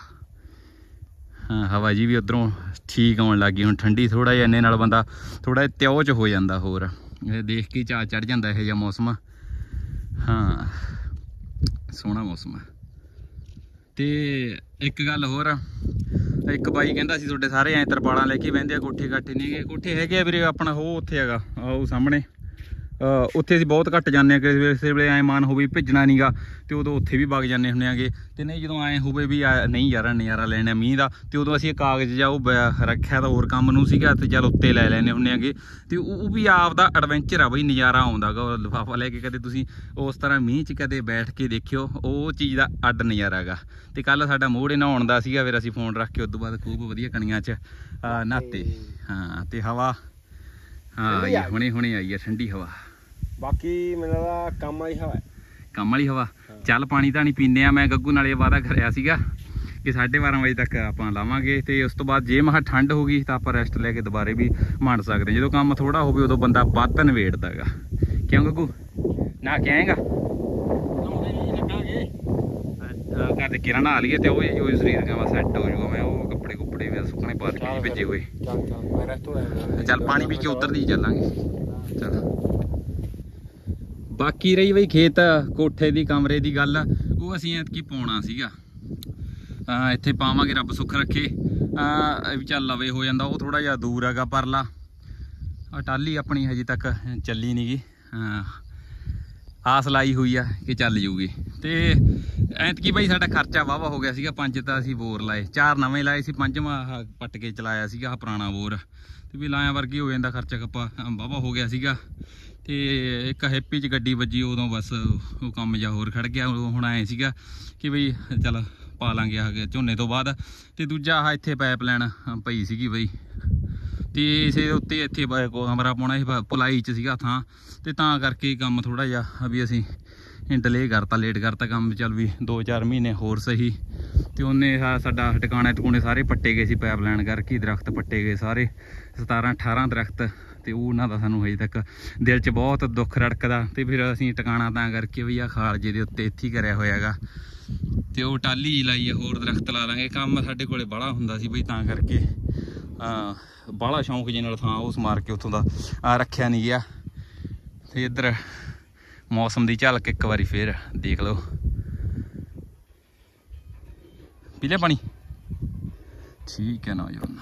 ਹਾਂ ਹਵਾ ਜੀ ਵੀ ਉੱਧਰੋਂ ਠੀਕ ਆਉਣ ਲੱਗ ਗਈ ਹੁਣ, ਠੰਡੀ ਥੋੜ੍ਹਾ ਜਿਹਾ। ਇੰਨੇ ਨਾਲ ਬੰਦਾ ਥੋੜ੍ਹਾ ਜਿਹਾ ਤਿਉ 'ਚ ਹੋ ਜਾਂਦਾ। ਹੋਰ ਇਹ ਦੇਖ ਕੇ ਚਾਅ ਚੜ੍ਹ ਜਾਂਦਾ ਇਹੋ ਜਿਹਾ ਮੌਸਮ। ਹਾਂ ਸੋਹਣਾ ਮੌਸਮ। ਤੇ ਇੱਕ ਗੱਲ ਹੋਰ, ਇੱਕ ਬਾਈ ਕਹਿੰਦਾ ਸੀ ਤੁਹਾਡੇ ਸਾਰੇ ਐਂ ਤਰਪਾਲਾਂ ਲੈ ਕੇ ਬਹਿੰਦੇ ਆ, ਕੋਠੇ ਕਾਠੇ ਨਹੀਂ ਹੈਗੇ। ਕੋਠੇ ਹੈਗੇ ਆ ਵੀਰੇ ਆਪਣਾ, ਉਹ ਉੱਥੇ ਹੈਗਾ ਉਹ ਸਾਹਮਣੇ। ਉੱਥੇ ਅਸੀਂ ਬਹੁਤ ਘੱਟ ਜਾਂਦੇ ਹਾਂ। ਕਿਸੇ ਵੇਲੇ ਐਂ ਮਨ ਹੋਵੇ ਭੇਜਣਾ ਨਹੀਂ ਗਾ ਤੇ ਉਦੋਂ ਉੱਥੇ ਵੀ ਵਗ ਜਾਂਦੇ ਹੁੰਦੇ ਆਗੇ। ਤੇ ਨਹੀਂ ਜਦੋਂ ਐਂ ਹੋਵੇ ਵੀ ਨਹੀਂ ਯਾਰ ਨਜ਼ਾਰਾ ਲੈਣਾ ਮੀਂਹ ਦਾ, ਤੇ ਉਦੋਂ ਅਸੀਂ ਕਾਗਜ਼ ਜਾਂ ਉਹ ਰੱਖਿਆ ਤਾਂ ਹੋਰ ਕੰਮ ਨੂੰ ਸੀਗਾ, ਤੇ ਚੱਲ ਉੱਤੇ ਲੈ ਲੈਂਦੇ ਹੁੰਦੇ ਆਗੇ। ਤੇ ਉਹ ਵੀ ਆਪ ਦਾ ਐਡਵੈਂਚਰ ਆ ਬਈ, ਨਜ਼ਾਰਾ ਆਉਂਦਾ ਗਾ ਲਿਫਾਫਾ ਲੈ ਕੇ। ਕਦੇ ਤੁਸੀਂ ਉਸ ਤਰ੍ਹਾਂ ਮੀਂਹ 'ਚ ਕਦੇ ਬੈਠ ਕੇ ਦੇਖਿਓ, ਉਹ ਚੀਜ਼ ਦਾ ਅੱਡ ਨਜ਼ਾਰਾ ਗਾ। ਤੇ ਕੱਲ੍ਹ ਸਾਡਾ ਮੋਹੜੇ ਨਹਾਉਣ ਦਾ ਸੀਗਾ, ਫਿਰ ਅਸੀਂ ਫੋਨ ਰੱਖ ਕੇ ਉਦੋਂ ਬਾਅਦ ਖੂਬ ਵਧੀਆ ਕਣੀਆਂ 'ਚ ਨਹਾਤੇ। ਹਾਂ ਤੇ ਹਵਾ ਹਾਂ ਹੁਣੇ ਹੁਣੇ ਆਈ ਆ ਠੰਡੀ ਹਵਾ। ਬਾਕੀ ਮੈਨੂੰ ਲੱਗਦਾ ਕੰਮ ਵਾਲੀ ਹਵਾ, ਕੰਮ ਵਾਲੀ ਹਵਾ। ਚੱਲ ਪਾਣੀ ਤਾਂ ਨਹੀਂ ਪੀਂਦੇ ਆ। ਮੈਂ ਗੱਗੂ ਨਾਲ ਇਹ ਵਾਅਦਾ ਕਰਿਆ ਸੀਗਾ ਕਿ ਸਾਢੇ ਬਾਰਾਂ ਵਜੇ ਤੱਕ ਆਪਾਂ ਲਾਵਾਂਗੇ। ਤੇ ਉਸ ਤੋਂ ਬਾਅਦ ਜੇ ਮਹਾ ਠੰਡ ਹੋ ਗਈ ਤਾਂ ਆਪਾਂ ਰੈਸਟ ਲੈ ਕੇ ਦੁਬਾਰੇ ਵੀ ਮੰਨ ਸਕਦੇ ਹਾਂ। ਜਦੋਂ ਕੰਮ ਥੋੜਾ ਹੋਵੇ ਉਦੋਂ ਬੰਦਾ ਵੱਧ ਨਿਬੇੜਦਾ ਗਾ। ਕਿਉਂ ਗੱਗੂ ਨਾ ਕੇ ਆਏਗਾ ਕਰਦੇ ਕਿਰਾਂ ਨਹਾ ਲਈਏ ਤੇ ਉਹ ਜੋ ਸਰੀਰ ਕਹਿੰਦਾ ਸੈੱਟ ਹੋ ਜਾਊਗਾ। ਮੈਂ ਉਹ ਕੱਪੜੇ ਕੁੱਪੜੇ ਵੀ ਸੁੱਕਣੇ ਪਾ ਕੇ ਭੇਜੇ ਹੋਏ। ਚੱਲ ਚੱਲ ਮੈਂ ਰੈਸਟ ਹੋਇਆ ਚੱਲ ਪਾਣੀ ਪੀ ਕੇ ਉੱਧਰ ਦੀ ਚੱਲਾਂਗੇ। ਚੱਲ ਬਾਕੀ ਰਹੀ ਬਈ ਖੇਤ ਕੋਠੇ ਦੀ ਕਮਰੇ ਦੀ ਗੱਲ, ਉਹ ਅਸੀਂ ਐਤਕੀ ਪਾਉਣਾ ਸੀਗਾ। ਇੱਥੇ ਪਾਵਾਂਗੇ ਰੱਬ ਸੁੱਖ ਰੱਖੇ। ਵੀ ਚੱਲ ਲਵੇ ਹੋ ਜਾਂਦਾ, ਉਹ ਥੋੜਾ ਜਿਹਾ ਦੂਰ ਹੈਗਾ ਪਰਲਾ। ਟਾਹਲੀ ਆਪਣੀ ਹਜੇ ਤੱਕ ਚੱਲੀ ਨੀ ਗੀ, ਆਸ ਲਾਈ ਹੋਈ ਆ ਕਿ ਚੱਲ ਜੂਗੀ। ਤੇ ਐਤਕੀ ਬਾਈ ਸਾਡਾ ਖਰਚਾ ਵਾਹਵਾ ਹੋ ਗਿਆ ਸੀਗਾ। ਪੰਜ ਤਾਂ ਅਸੀਂ ਬੋਰ ਲਾਏ, ਚਾਰ ਨਵੇਂ ਲਾਏ ਸੀ, ਪੰਜਵਾਂ ਆਹ ਪੱਟ ਕੇ ਚਲਾਇਆ ਸੀਗਾ ਆਹ ਪੁਰਾਣਾ ਬੋਰ। ਤੇ ਵੀ ਲਾਇਆ ਵਰਗੀ ਹੋ ਜਾਂਦਾ ਖਰਚਾ ਖੱਪਾ ਵਾਹਵਾ ਹੋ ਗਿਆ ਸੀਗਾ। ਤੇ ਇੱਕ ਹੈਪੀ 'ਚ ਗੱਡੀ ਵੱਜੀ, ਉਦੋਂ ਬਸ ਉਹ ਕੰਮ ਜਿਹਾ ਹੋਰ ਖੜ ਗਿਆ। ਉਦੋਂ ਹੁਣ ਐਂ ਸੀਗਾ ਕਿ ਬਈ ਚੱਲ ਪਾ ਲਾਂਗੇ ਆ ਝੋਨੇ ਤੋਂ ਬਾਅਦ। ਤੇ ਦੂਜਾ ਆਹ ਇੱਥੇ ਪਾਈਪ ਲਾਈਨ ਪਈ ਸੀਗੀ ਬਈ, ਤੇ ਇਸੇ ਉੱਤੇ ਇੱਥੇ ਕਮਰਾ ਪਾਉਣਾ ਸੀ, ਪੁਲਾਈ 'ਚ ਸੀਗਾ ਥਾਂ। ਤੇ ਤਾਂ ਕਰਕੇ ਕੰਮ ਥੋੜ੍ਹਾ ਜਿਹਾ ਵੀ ਅਸੀਂ ਡਿਲੇ ਕਰਤਾ, ਲੇਟ ਕਰਤਾ ਕੰਮ। ਚੱਲ ਵੀ ਦੋ ਚਾਰ ਮਹੀਨੇ ਹੋਰ ਸਹੀ। ਤੇ ਉਹਨੇ ਸਾਡਾ ਟਿਕਾਣੇ ਟਿਕਾਣੇ ਸਾਰੇ ਪੱਟੇ ਗਏ ਸੀ ਪਾਈਪ ਲਾਈਨ ਕਰਕੇ, ਦਰਖਤ ਪੱਟੇ ਗਏ ਸਾਰੇ, ਸਤਾਰਾਂ ਅਠਾਰਾਂ ਦਰਖਤ। ਤੇ ਉਹਨਾਂ ਦਾ ਸਾਨੂੰ ਹਜੇ ਤੱਕ ਦਿਲ 'ਚ ਬਹੁਤ ਦੁੱਖ ਰੜਕਦਾ। ਤੇ ਫਿਰ ਅਸੀਂ ਟਿਕਾਣਾ ਤਾਂ ਕਰਕੇ ਵੀ ਆਹ ਖਾਲਜੇ ਦੇ ਉੱਤੇ ਇੱਥੇ ਹੀ ਕਰਿਆ ਹੋਇਆ ਹੈਗਾ। ਤੇ ਉਹ ਟਾਹਲੀ ਲਾਈ ਆ, ਹੋਰ ਦਰਖਤ ਲਾ ਲਾਂਗੇ। ਕੰਮ ਸਾਡੇ ਕੋਲੇ ਬਾਹਲਾ ਹੁੰਦਾ ਸੀ ਬਈ, ਤਾਂ ਕਰਕੇ ਬਾਹਲਾ ਸ਼ੌਂਕ ਜਿਹੇ ਨਾਲ ਥਾਂ ਉਸ ਮਾਰ ਕੇ ਉੱਥੋਂ ਦਾ ਰੱਖਿਆ ਨਹੀਂ ਗਿਆ। ਤੇ ਇੱਧਰ ਮੌਸਮ ਦੀ ਝਲਕ ਇੱਕ ਵਾਰੀ ਫੇਰ ਦੇਖ ਲਓ। ਪੀ ਲਿਆ ਪਾਣੀ? ਠੀਕ ਹੈ ਨੌਜਵਾਨ।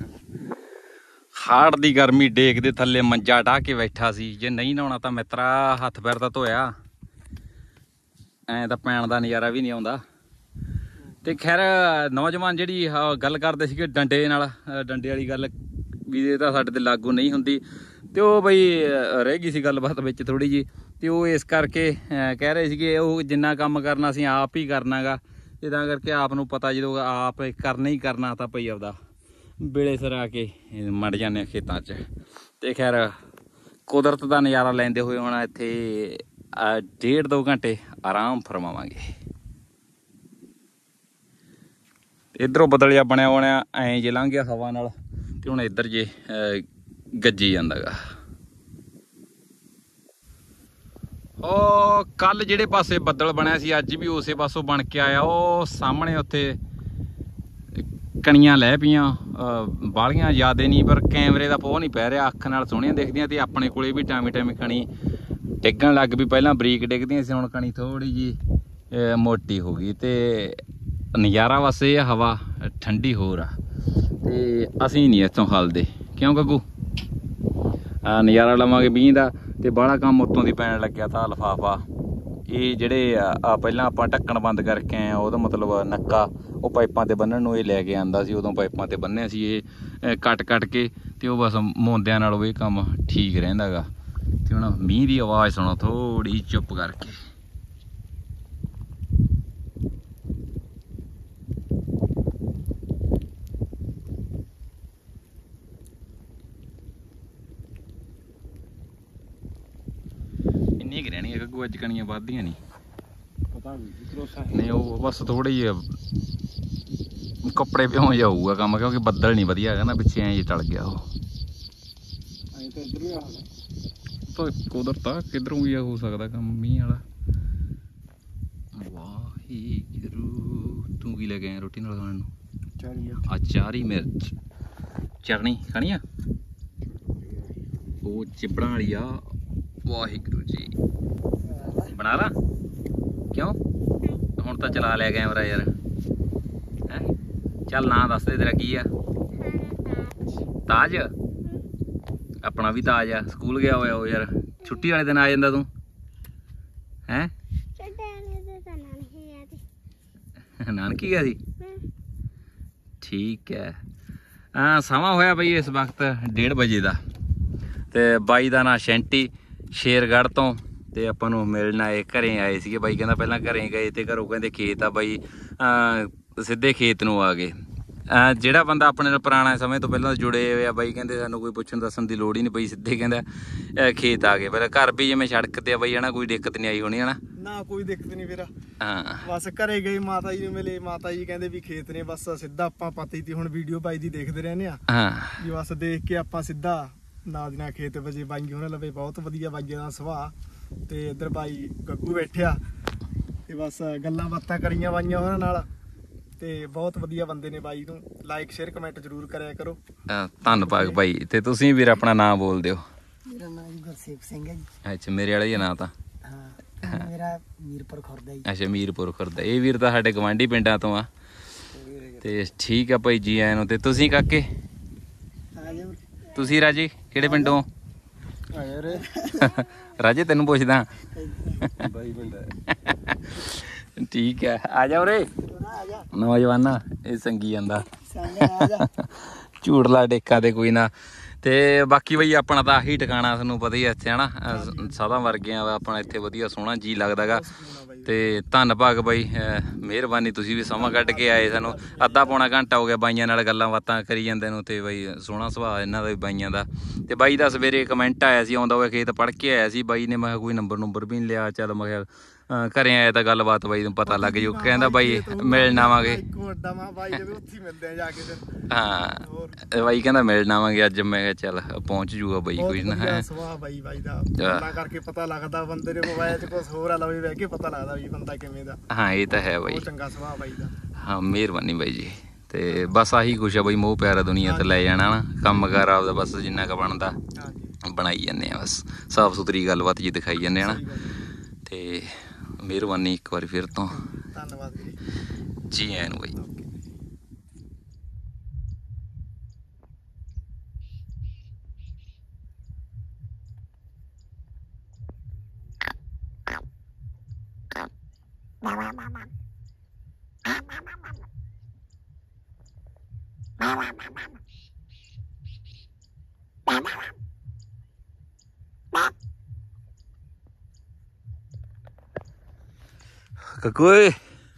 ਹਾੜ ਦੀ ਗਰਮੀ ਡੇਕ ਦੇ ਥੱਲੇ ਮੰਜਾ ਢਾਹ ਕੇ ਬੈਠਾ ਸੀ। ਜੇ ਨਹੀਂ ਨਹਾਉਣਾ ਤਾਂ ਮਿੱਤਰਾ ਹੱਥ ਪੈਰ ਤਾਂ ਧੋਇਆ, ਐਂ ਤਾਂ ਪੈਣ ਦਾ ਨਜ਼ਾਰਾ ਵੀ ਨਹੀਂ ਆਉਂਦਾ। ਤੇ ਖੈਰ ਨੌਜਵਾਨ ਜਿਹੜੀ ਗੱਲ ਕਰਦੇ ਸੀਗੇ ਡੰਡੇ ਨਾਲ, ਡੰਡੇ ਵਾਲੀ ਗੱਲ ਵੀ ਇਹ ਤਾਂ ਸਾਡੇ ਤੇ ਲਾਗੂ ਨਹੀਂ ਹੁੰਦੀ। ਤੇ ਉਹ ਬਈ ਰਹਿ ਗਈ ਸੀ ਗੱਲਬਾਤ ਵਿੱਚ ਥੋੜ੍ਹੀ ਜਿਹੀ। ਤੇ ਉਹ ਇਸ ਕਰਕੇ ਕਹਿ ਰਹੇ ਸੀਗੇ ਉਹ ਜਿੰਨਾ ਕੰਮ ਕਰਨਾ ਅਸੀਂ ਆਪ ਹੀ ਕਰਨਾ ਗਾ। ਤੇ ਤਾਂ ਕਰਕੇ ਆਪ ਨੂੰ ਪਤਾ ਜਦੋਂ ਆਪ ਕਰਨਾ ਹੀ ਕਰਨਾ ਤਾਂ ਭਈ ਆਪਦਾ ਵੇਲੇ ਸਿਰ ਆ ਕੇ ਮੜ ਜਾਂਦੇ ਆ ਖੇਤਾਂ 'ਚ। ਤੇ ਖੈਰ ਕੁਦਰਤ ਦਾ ਨਜ਼ਾਰਾ ਲੈਂਦੇ ਹੋਏ ਹੁਣ ਇੱਥੇ ਡੇਢ ਦੋ ਘੰਟੇ ਆਰਾਮ ਫਰਮਾਵਾਂਗੇ। ਇੱਧਰੋਂ ਬਦਲਿਆ ਬਣਿਆ ਬਣਿਆ ਐਂ ਜੇ ਲੰਘ ਗਿਆ ਹਵਾ ਨਾਲ। ਤੇ ਹੁਣ ਇੱਧਰ ਜੇ ਗੱਜੀ ਜਾਂਦਾ ਗਾ। ਉਹ ਕੱਲ ਜਿਹੜੇ ਪਾਸੇ ਬੱਦਲ ਬਣਿਆ ਸੀ ਅੱਜ ਵੀ ਉਸੇ ਪਾਸੋਂ ਬਣ ਕੇ ਆਇਆ। ਉਹ ਸਾਹਮਣੇ ਉੱਥੇ ਕਣੀਆਂ ਲੈ ਪਈਆਂ, ਬਾਹਲੀਆਂ ਜ਼ਿਆਦੇ ਨਹੀਂ, ਪਰ ਕੈਮਰੇ ਦਾ ਪੋਹ ਨਹੀਂ ਪੈ ਰਿਹਾ। ਅੱਖ ਨਾਲ ਸੋਹਣੀਆਂ ਦਿਖਦੀਆਂ। ਤੇ ਆਪਣੇ ਕੋਲੇ ਵੀ ਟਾਈਮੇ ਟਾਈਮੇ ਕਣੀ ਡਿੱਗਣ ਲੱਗ ਪਈ। ਪਹਿਲਾਂ ਬਰੀਕ ਡਿੱਗਦੀਆਂ ਸੀ, ਹੁਣ ਕਣੀ ਥੋੜ੍ਹੀ ਜਿਹੀ ਮੋਟੀ ਹੋ ਗਈ। ਤੇ ਨਜ਼ਾਰਾ ਬਸ ਇਹ ਹਵਾ ਠੰਡੀ ਹੋਰ ਆ। ਤੇ ਅਸੀਂ ਨਹੀਂ ਇੱਥੋਂ ਹਲਦੇ, ਕਿਉਂ ਗੱਗੂ? ਨਜ਼ਾਰਾ ਲਵਾਂਗੇ ਮੀਂਹ ਦਾ। ਤੇ ਬਾਹਲਾ ਕੰਮ ਉੱਤੋਂ ਦੀ ਪੈਣ ਲੱਗਿਆ ਤਾਂ ਲਿਫਾਫਾ ਇਹ ਜਿਹੜੇ ਆ ਪਹਿਲਾਂ ਆਪਾਂ ਢੱਕਣ ਬੰਦ ਕਰਕੇ ਆਏ ਆ, ਉਹਦਾ ਮਤਲਬ ਨੱਕਾ ਉਹ ਪਾਈਪਾਂ ਤੇ ਬੰਨਣ ਨੂੰ ਇਹ ਲੈ ਕੇ ਆਂਦਾ ਸੀ। ਉਦੋਂ ਪਾਈਪਾਂ ਤੇ ਬੰਨਿਆ ਸੀ ਇਹ ਕੱਟ ਕੱਟ ਕੇ। ਤੇ ਉਹ ਬਸ ਮੋਂਦਿਆਂ ਨਾਲੋਂ ਇਹ ਕੰਮ ਠੀਕ ਰਹਿੰਦਾ ਗਾ। ਤੇ ਹੁਣ ਮੀਂਹ ਦੀ ਆਵਾਜ਼ ਸੁਣੋ ਥੋੜ੍ਹੀ ਚੁੱਪ ਕਰਕੇ। ਇੰਨੀ ਕੁ ਰਹਿਣੀ ਗੱਗੂ, ਅੱਜ ਕਣੀਆਂ ਵੱਧਦੀਆਂ ਨਹੀਂ। ਪਤਾ ਨਹੀਂ ਨਹੀਂ ਉਹ ਬਸ ਥੋੜ੍ਹੀ ਜਿਹੀ ਕੱਪੜੇ ਭਿਉਂ ਜਾਊਗਾ ਕੰਮ, ਕਿਉਂਕਿ ਬੱਦਲ ਨਹੀਂ ਵਧੀਆ ਹੈਗਾ ਨਾ ਪਿੱਛੇ ਐਂ ਜੀ ਟਲ ਗਿਆ। ਉਹ ਤਾਂ ਕੁਦਰਤ ਆ, ਕਿੱਧਰੋਂ ਵੀ ਹੋ ਸਕਦਾ ਕੰਮ ਮੀਂਹ ਵਾਲਾ। ਵਾਹਿਗੁਰੂ। ਤੂੰ ਕੀ ਲੈ ਕੇ ਆਇਆ ਰੋਟੀ ਨਾਲ ਖਾਣ ਨੂੰ? ਆ ਚਾਰੀ ਮਿਰਚ ਚਟਣੀ ਖਾਣੀ ਆ, ਉਹ ਚਿਬੜਾਂ ਵਾਲੀ ਆ। ਵਾਹਿਗੁਰੂ ਜੀ। ਬਣਾ ਲਾ? ਕਿਉਂ ਹੁਣ ਤਾਂ ਚਲਾ ਲਿਆ ਕੈਮਰਾ ਯਾਰ। ਹੈਂ ਚੱਲ ਨਾਂ ਦੱਸ ਦੇ ਤੇਰਾ ਕੀ ਆ? ਤਾਜ? ਆਪਣਾ ਵੀ ਤਾਜ ਆ। ਸਕੂਲ ਗਿਆ ਹੋਇਆ ਉਹ ਯਾਰ, ਛੁੱਟੀ ਵਾਲੇ ਦਿਨ ਆ ਜਾਂਦਾ ਤੂੰ। ਹੈਂ ਨਾਨਕੀ ਗਿਆ ਸੀ? ਠੀਕ ਹੈ। ਹਾਂ ਸਮਾਂ ਹੋਇਆ ਬਈ ਇਸ ਵਕਤ ਡੇਢ ਵਜੇ ਦਾ। ਤੇ ਬਾਈ ਦਾ ਨਾਂ ਸ਼ੈਂਟੀ, ਸ਼ੇਰਗੜ੍ਹ ਤੋਂ। ਤੇ ਆਪਾਂ ਨੂੰ ਮਿਲਣ ਆਏ, ਘਰੇ ਆਏ ਸੀਗੇ। ਬਾਈ ਕਹਿੰਦਾ ਪਹਿਲਾਂ ਘਰੇ ਗਏ ਤੇ ਘਰੋਂ ਕਹਿੰਦੇ ਖੇਤ ਆ ਬਾਈ, ਸਿੱਧੇ ਖੇਤ ਨੂੰ ਆ ਗਏ। ਜਿਹੜਾ ਬੰਦਾ ਆਪਣੇ ਨਾਲ ਪੁਰਾਣਾ ਸਮੇਂ ਤੋਂ ਪਹਿਲਾਂ ਜੁੜੇ ਹੋਏ ਆ ਬਾਈ ਕਹਿੰਦੇ ਸਾਨੂੰ ਕੋਈ ਪੁੱਛਣ ਦੱਸਣ ਦੀ ਲੋੜ ਹੀ ਨਹੀਂ ਪਈ, ਸਿੱਧੇ ਕਹਿੰਦਾ ਖੇਤ ਆ ਗਏ। ਪਹਿਲਾਂ ਘਰ ਵੀ ਜਿਵੇਂ ਸੜਕ ਤੇ ਆ ਬਾਈ ਹਨਾ, ਕੋਈ ਦਿੱਕਤ ਨਹੀਂ ਆਈ ਹੋਣੀ ਹਨਾ? ਨਾ ਕੋਈ ਦਿੱਕਤ ਨਹੀਂ ਵੀਰਾ। ਹਾਂ ਬਸ ਘਰੇ ਗਏ, ਮਾਤਾ ਜੀ ਨੂੰ ਮਿਲੇ। ਮਾਤਾ ਜੀ ਕਹਿੰਦੇ ਵੀ ਖੇਤ ਨੇ, ਬਸ ਸਿੱਧਾ ਆਪਾਂ ਪਤਾ ਹੀ ਤੀ ਹੁਣ ਵੀਡੀਓ ਬਾਈ ਦੀ ਦੇਖਦੇ ਰਹਿੰਦੇ ਆ। ਹਾਂ ਵੀ ਬਸ ਦੇਖ ਕੇ ਆਪਾਂ ਸਿੱਧਾ ਨਾਲ ਦੀ ਨਾਲ ਖੇਤ ਵਜੇ ਬਾਈ ਉਹਨਾਂ ਲਵੇ। ਬਹੁਤ ਵਧੀਆ ਬਾਈਆਂ ਦਾ ਸੁਭਾਅ। ਤੇ ਇੱਧਰ ਬਾਈ ਗੱਗੂ ਬੈਠਿਆ। ਤੇ ਬਸ ਗੱਲਾਂ ਬਾਤਾਂ ਕਰੀਆਂ ਬਾਈਆਂ ਉਹਨਾਂ ਨਾਲ ਤੇ ਬਹੁਤ ਵਧੀਆ ਬੰਦੇ ਨੇ ਬਾਈ ਨੂੰ ਲਾਈਕ ਸ਼ੇਅਰ ਕਮੈਂਟ ਜ਼ਰੂਰ ਕਰਿਆ ਕਰੋ। ਧੰਨਵਾਦ ਬਾਈ। ਤੇ ਤੁਸੀਂ ਵੀਰ ਆਪਣਾ ਨਾਮ ਬੋਲ ਦਿਓ। ਮੇਰਾ ਨਾਮ ਜੀ ਗੁਰਸੇਵ ਸਿੰਘ ਹੈ ਜੀ। ਅੱਛਾ ਮੇਰੇ ਵਾਲਾ ਹੀ ਨਾਂ ਤਾਂ ਹਾਂ ਮੇਰਾ ਮੀਰਪੁਰ ਖੁਰਦਾ ਜੀ। ਅੱਛਾ ਮੀਰਪੁਰ ਖੁਰਦਾ। ਇਹ ਵੀਰ ਤਾਂ ਸਾਡੇ ਗਵਾਂਢੀ ਪਿੰਡਾਂ ਤੋਂ ਆ ਤੇ ਠੀਕ ਆ ਭਾਈ ਜੀ ਆਇਆਂ ਨੂੰ। ਤੇ ਤੁਸੀਂ ਕਾਕੇ ਆ ਜਾਓ ਤੁਸੀਂ ਰਾਜੇ ਕਿਹੜੇ ਪਿੰਡੋਂ? ਆ ਯਾਰ ਰਾਜੇ ਤੈਨੂੰ ਪੁੱਛਦਾ ਬਾਈ ਬੰਦਾ ਠੀਕ ਹੈ ਆ ਜਾ ਉਰੇ ਆ ਜਾ ਨੌਜਵਾਨਾ ਇਹ ਸੰਗੀ ਜਾਂਦਾ ਸਾਹਮਣੇ ਆ ਜਾ ਝੂੜਲਾ ਡੇਕਾ ਤੇ ਕੋਈ ਨਾ। ਤੇ ਬਾਕੀ ਬਈ ਆਪਣਾ ਤਾਂ ਆਹੀ ਟਿਕਾਣਾ ਤੁਹਾਨੂੰ ਪਤਾ ਹੀ ਹੈ ਇੱਥੇ ਹਨਾ ਸਾਧਾਂ ਵਰਗਿਆਂ ਵਾ ਆਪਣਾ ਇੱਥੇ ਵਧੀਆ ਸੋਹਣਾ ਜੀ ਲੱਗਦਾ ਗਾ। ਤੇ ਧੰਨਵਾਦ ਬਾਈ ਮਿਹਰਬਾਨੀ ਤੁਸੀਂ ਵੀ ਸਮਾਂ ਕੱਢ ਕੇ ਆਏ। ਸਾਨੂੰ ਅੱਧਾ ਪੌਣਾ ਘੰਟਾ ਹੋ ਗਿਆ ਬਾਈਆਂ ਨਾਲ ਗੱਲਾਂ ਬਾਤਾਂ ਕਰੀ ਜਾਂਦੇ ਨੂੰ ਤੇ ਬਾਈ ਸੋਹਣਾ ਸੁਭਾਅ ਇਹਨਾਂ ਦਾ ਵੀ ਬਾਈਆਂ ਦਾ। ਤੇ ਬਾਈ ਦਾ ਸਵੇਰੇ ਕਮੈਂਟ ਆਇਆ ਸੀ ਆਉਂਦਾ ਹੋਇਆ ਖੇਤ ਪੜ੍ਹ ਕੇ ਆਇਆ ਸੀ ਬਾਈ ਨੇ। ਮੈਂ ਕੋਈ ਨੰਬਰ ਨੰਬਰ ਵੀ ਨਹੀਂ ਲਿਆ। ਚੱਲ ਮੈਂ ਕਿਹਾ ਘਰੇ ਆਇਆ ਤਾਂ ਗੱਲਬਾਤ ਬਾਈ ਨੂੰ ਪਤਾ ਲੱਗ ਜੂ। ਕਹਿੰਦਾ ਬਾਈ ਮਿਲਣ ਆਵਾਂਗੇ। ਹਾਂ ਬਾਈ ਕਹਿੰਦਾ ਮਿਲਣ ਆਵਾਂਗੇ ਅੱਜ। ਮੈਂ ਕਿਹਾ ਚੱਲ ਪਹੁੰਚ ਜੂਗਾ ਬਾਈ ਕੋਈ ਨਾ ਹੈ ਬਾਈ ਬਾਈ ਦਾ ਗੱਲਾਂ ਕਰਕੇ ਪਤਾ ਲੱਗਦਾ ਬੰਦੇ ਦੇ ਮੋਬਾਈਲ 'ਚ ਕੁਝ ਹੋਰ ਆ ਲਵੇ ਬਹਿ ਕੇ ਪਤਾ ਲੱਗਦਾ ਵੀ ਬੰਦਾ ਕਿਵੇਂ ਦਾ। ਹਾਂ ਇਹ ਤਾਂ ਹੈ ਬਾਈ ਚੰਗਾ ਸੁਭਾਅ ਬਾਈ ਦਾ। ਹਾਂ ਮਿਹਰਬਾਨੀ ਬਾਈ ਜੀ। ਤੇ ਬਸ ਆਹੀ ਕੁਛ ਆ ਬਾਈ ਮੋਹ ਪਿਆਰਾ ਦੁਨੀਆ ਤੇ ਲੈ ਜਾਣਾ ਨਾ ਕੰਮ ਕਾਰ ਆਪਦਾ ਬਸ ਜਿੰਨਾ ਕੁ ਬਣਦਾ ਬਣਾਈ ਜਾਂਦੇ ਆ ਬਸ ਸਾਫ਼ ਸੁਥਰੀ ਗੱਲਬਾਤ ਜੀ ਦਿਖਾਈ ਜਾਂਦੇ ਆ ਨਾ। ਤੇ ਮਿਹਰਬਾਨੀ ਇੱਕ ਵਾਰੀ ਫਿਰ ਤੋਂ ਧੰਨਵਾਦ ਜੀ ਆਇਆਂ ਨੂੰ ਬਾਈ। ਕੋਈ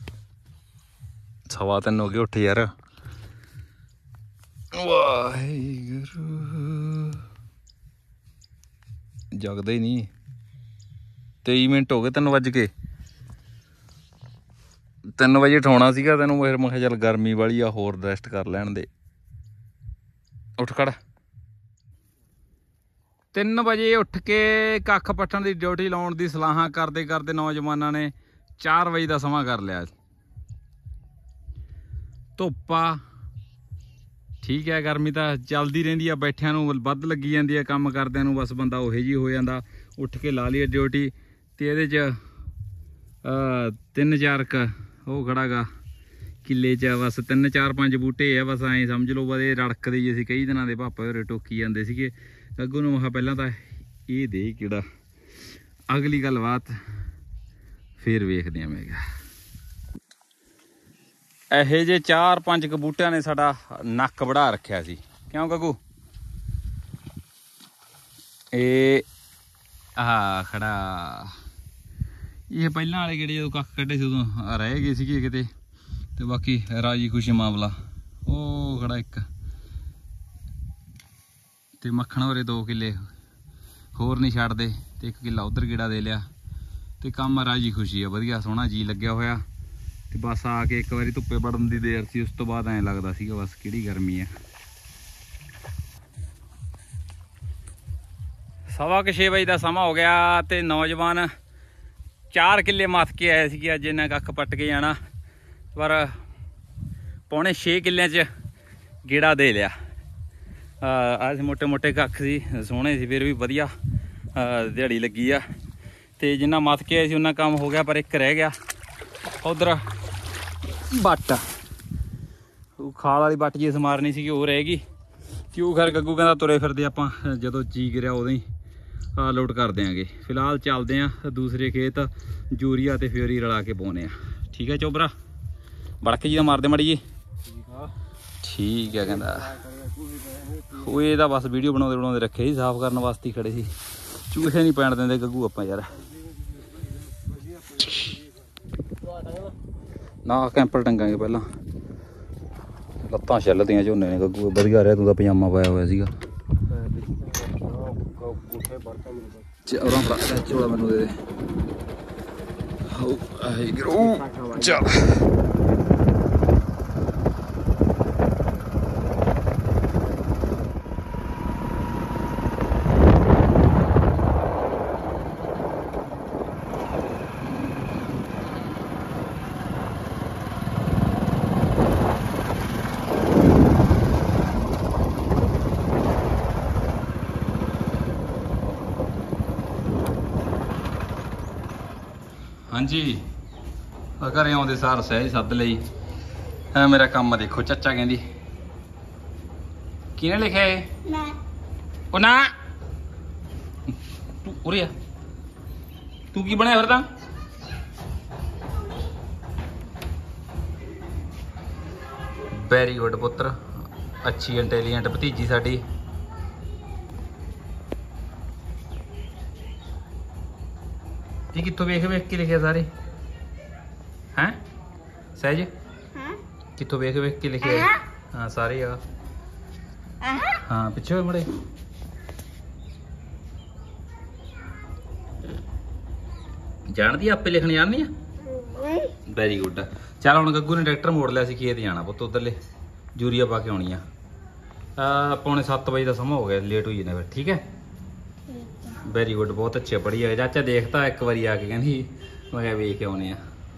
ਸਵਾ ਤਿੰਨ ਹੋ ਗਏ ਉੱਠ ਯਾਰ। ਵਾਹਿਗੁਰੂ ਜਗਦਾ ਹੀ ਨਹੀਂ। ਤੇਈ ਮਿੰਟ ਹੋ ਗਏ ਤਿੰਨ ਵੱਜ ਕੇ। ਤਿੰਨ ਵਜੇ ਉਠਾਉਣਾ ਸੀਗਾ ਤੈਨੂੰ ਫਿਰ ਮੈਂ ਕਿਹਾ ਚੱਲ ਗਰਮੀ ਵਾਲੀ ਆ ਹੋਰ ਰੈਸਟ ਕਰ ਲੈਣ ਦੇ। ਉੱਠ ਖੜ। ਤਿੰਨ ਵਜੇ ਉੱਠ ਕੇ ਕੱਖ ਪੱਟਣ ਦੀ ਡਿਊਟੀ ਲਾਉਣ ਦੀ ਸਲਾਹਾਂ ਕਰਦੇ ਕਰਦੇ ਨੌਜਵਾਨਾਂ ਨੇ ਚਾਰ ਵਜੇ ਦਾ ਸਮਾਂ ਕਰ ਲਿਆ। ਧੁੱਪਾ ਠੀਕ ਹੈ ਗਰਮੀ ਤਾਂ ਚੱਲਦੀ ਰਹਿੰਦੀ ਆ ਬੈਠਿਆਂ ਨੂੰ ਵੱਧ ਲੱਗੀ ਜਾਂਦੀ ਆ ਕੰਮ ਕਰਦਿਆਂ ਨੂੰ ਬਸ ਬੰਦਾ ਉਹੇ ਜਿਹੀ ਹੋ ਜਾਂਦਾ। ਉੱਠ ਕੇ ਲਾ ਲਈ ਡਿਊਟੀ ਤੇ ਇਹਦੇ 'ਚ ਤਿੰਨ ਚਾਰ ਕ ਉਹ ਖੜਾ ਗਾ ਕਿੱਲੇ 'ਚ ਬਸ ਤਿੰਨ ਚਾਰ ਪੰਜ ਬੂਟੇ ਆ ਬਸ ਐਂ ਸਮਝ ਲਓ ਬਸ ਇਹ ਰੜਕਦੇ ਜੀ ਅਸੀਂ ਕਈ ਦਿਨਾਂ ਦੇ ਪਾਪਾ ਹੋਰੇ ਟੋਕੀ ਜਾਂਦੇ ਸੀਗੇ। ਅੱਗੋਂ ਨੂੰ ਮੈਂ ਪਹਿਲਾਂ ਤਾਂ ਇਹ ਦੇ ਕਿਹੜਾ ਅਗਲੀ ਗੱਲਬਾਤ ਫੇਰ ਵੇਖਦੇ ਆ। ਮੈਂ ਕਿਹਾ ਇਹੋ ਜਿਹੇ ਚਾਰ ਪੰਜ ਕ ਬੂਟਿਆਂ ਨੇ ਸਾਡਾ ਨੱਕ ਵੜਾ ਰੱਖਿਆ ਸੀ ਕਿਉਂ ਗੱਗੂ? ਇਹ ਆਹ ਖੜਾ ਇਹ ਪਹਿਲਾਂ ਵਾਲੇ ਕਿਹੜੇ ਜਦੋਂ ਕੱਖ ਕੱਢੇ ਸੀ ਉਦੋਂ ਰਹਿ ਗਏ ਸੀਗੇ ਕਿਤੇ। ਤੇ ਬਾਕੀ ਰਾਜੀ ਖੁਸ਼ੀ ਮਾਮਲਾ ਉਹ ਖੜਾ ਇੱਕ ਤੇ ਮੱਖਣ ਹੋਰੇ ਦੋ ਕਿੱਲੇ ਹੋਰ ਨਹੀਂ ਛੱਡਦੇ ਤੇ ਇੱਕ ਕਿੱਲਾ ਉਧਰ ਗੇੜਾ ਦੇ ਲਿਆ ਤੇ ਕੰਮ ਰਾਜੀ ਖੁਸ਼ੀ ਆ ਵਧੀਆ ਸੋਹਣਾ ਜੀ ਲੱਗਿਆ ਹੋਇਆ। ਤੇ ਬਸ ਆ ਕੇ ਇੱਕ ਵਾਰੀ ਧੁੱਪੇ ਵੜਨ ਦੀ ਦੇਰ ਸੀ ਉਸ ਤੋਂ ਬਾਅਦ ਐਂ ਲੱਗਦਾ ਸੀਗਾ ਬਸ ਕਿਹੜੀ ਗਰਮੀ ਆ। ਸਵਾ ਕੁ ਛੇ ਵਜੇ ਦਾ ਸਮਾਂ ਹੋ ਗਿਆ ਤੇ ਨੌਜਵਾਨ ਚਾਰ ਕਿੱਲੇ ਮੱਥ ਕੇ ਆਏ ਸੀਗੇ ਅੱਜ ਇਹਨਾਂ ਕੱਖ ਪੱਟ ਕੇ ਜਾਣਾ ਪਰ ਪੌਣੇ ਛੇ ਕਿੱਲਿਆਂ 'ਚ ਗੇੜਾ ਦੇ ਲਿਆ। ਅੱਜ ਮੋਟੇ ਮੋਟੇ ਕੱਖ ਸੀ ਸੋਹਣੇ ਸੀ ਫਿਰ ਵੀ ਵਧੀਆ ਦਿਹਾੜੀ ਲੱਗੀ ਆ। ਤੇ ਜਿੰਨਾ ਮੱਥ ਕੇ ਆਏ ਸੀ ਉਹਨਾਂ ਕੰਮ ਹੋ ਗਿਆ ਪਰ ਇੱਕ ਰਹਿ ਗਿਆ ਉਧਰ ਬੱਟ ਉਹ ਖਾਲ ਵਾਲੀ ਬੱਟ ਜੀ ਸਮਾਰਨੀ ਸੀਗੀ ਉਹ ਰਹਿ ਗਈ। ਕਿਉਂ ਖੈਰ ਗੱਗੂ ਕਹਿੰਦਾ ਤੁਰੇ ਫਿਰਦੇ ਆਪਾਂ ਜਦੋਂ ਜੀ ਗਿਰਿਆ ਉਦੋਂ ਹੀ ਲੋਡ ਕਰ ਦਿਆਂਗੇ। ਫਿਲਹਾਲ ਚੱਲਦੇ ਆ ਦੂਸਰੇ ਖੇਤ ਯੂਰੀਆ ਤੇ ਫਿਓਰੀ ਰਲਾ ਕੇ ਪਾਉਣੇ ਆ। ਠੀਕ ਹੈ ਚੋਬਰਾ ਬੜਕ ਜੀ ਦਾ ਮਾਰਦੇ ਮਾੜੀ ਜੀ ਠੀਕ ਹੈ ਕਹਿੰਦਾ ਉਹ ਇਹਦਾ ਬਸ ਵੀਡੀਓ ਬਣਾਉਂਦੇ ਬਣਾਉਂਦੇ ਰੱਖੇ ਸੀ ਸਾਫ਼ ਕਰਨ ਵਾਸਤੇ ਹੀ ਖੜੇ ਸੀ। ਚੂਹੇ ਨਹੀਂ ਪੈਣ ਦਿੰਦੇ ਗੱਗੂ ਆਪਾਂ ਯਾਰ ਨਾ ਕੈਂਪਰ ਟੰਗਾਂਗੇ ਪਹਿਲਾਂ ਲੱਤਾਂ ਛੱਲਦੀਆਂ ਝੋਨੇ ਨੇ ਗੱਗੂ ਵਧੀਆ ਰਿਹਾ ਤੂੰ ਤਾਂ ਪਜਾਮਾ ਪਾਇਆ ਹੋਇਆ ਸੀਗਾ। ਚੌਰਾਂ ਫੜਾ ਚੋਲਾ ਮੈਨੂੰ ਦੇ ਦੇ ਚੱਲ ਹਾਂਜੀ ਆ ਘਰੇ ਆਉਂਦੇ ਸਾਰ ਸਹਿਜ ਸੱਦ ਲਈ ਐ ਮੇਰਾ ਕੰਮ ਦੇਖੋ ਚਾਚਾ ਕਹਿੰਦੀ ਕਿਹਨੇ ਲਿਖਿਆ ਇਹ ਮੈਂ ਉਹ ਨਾ ਤੂੰ ਉਰੇ ਆ ਤੂੰ ਕੀ ਬਣਿਆ ਫਿਰਦਾ ਵੈਰੀ ਗੁੱਡ ਪੁੱਤਰ ਅੱਛੀ ਇੰਟੈਲੀਜੈਂਟ ਭਤੀਜੀ ਸਾਡੀ ਇਹ ਕਿੱਥੋਂ ਵੇਖ ਵੇਖ ਕੇ ਲਿਖਿਆ ਸਾਰੇ ਹੈਂ ਸਹਿਜ ਹਾਂ ਕਿੱਥੋਂ ਵੇਖ ਵੇਖ ਕੇ ਲਿਖਿਆ ਹਾਂ ਸਾਰੇ ਆ ਹਾਂ ਪਿੱਛੇ ਹੋਏ ਮੁੜੇ ਜਾਣਦੀ ਆ, ਆਪੇ ਲਿਖਣ ਜਾਣਦੀ ਆ ਵੈਰੀ ਗੁੱਡ ਚੱਲ ਹੁਣ ਗੱਗੂ ਨੇ ਟਰੈਕਟਰ ਮੋੜ ਲਿਆ ਸੀ ਖੇਤ ਜਾਣਾ ਪੁੱਤ ਉਧਰਲੇ ਯੂਰੀਆ ਪਾ ਕੇ ਆਉਣੀ ਆ ਆ ਪੌਣੇ ਸੱਤ ਵਜੇ ਦਾ ਸਮਾਂ ਹੋ ਗਿਆ ਲੇਟ ਹੋਈ ਜਾਣਾ ਫਿਰ ਠੀਕ ਹੈ ਵੈਰੀ ਗੁੱਡ ਬਹੁਤ ਅੱਛੇ ਪੜ੍ਹੀ ਹੈ ਚਾਚਾ ਦੇਖਤਾ ਇੱਕ ਵਾਰੀ ਆ ਕੇ ਕਹਿੰਦੀ ਮੈਂ ਕਿਹਾ ਵੇਖ ਕੇ ਆਉਣੇ ਆ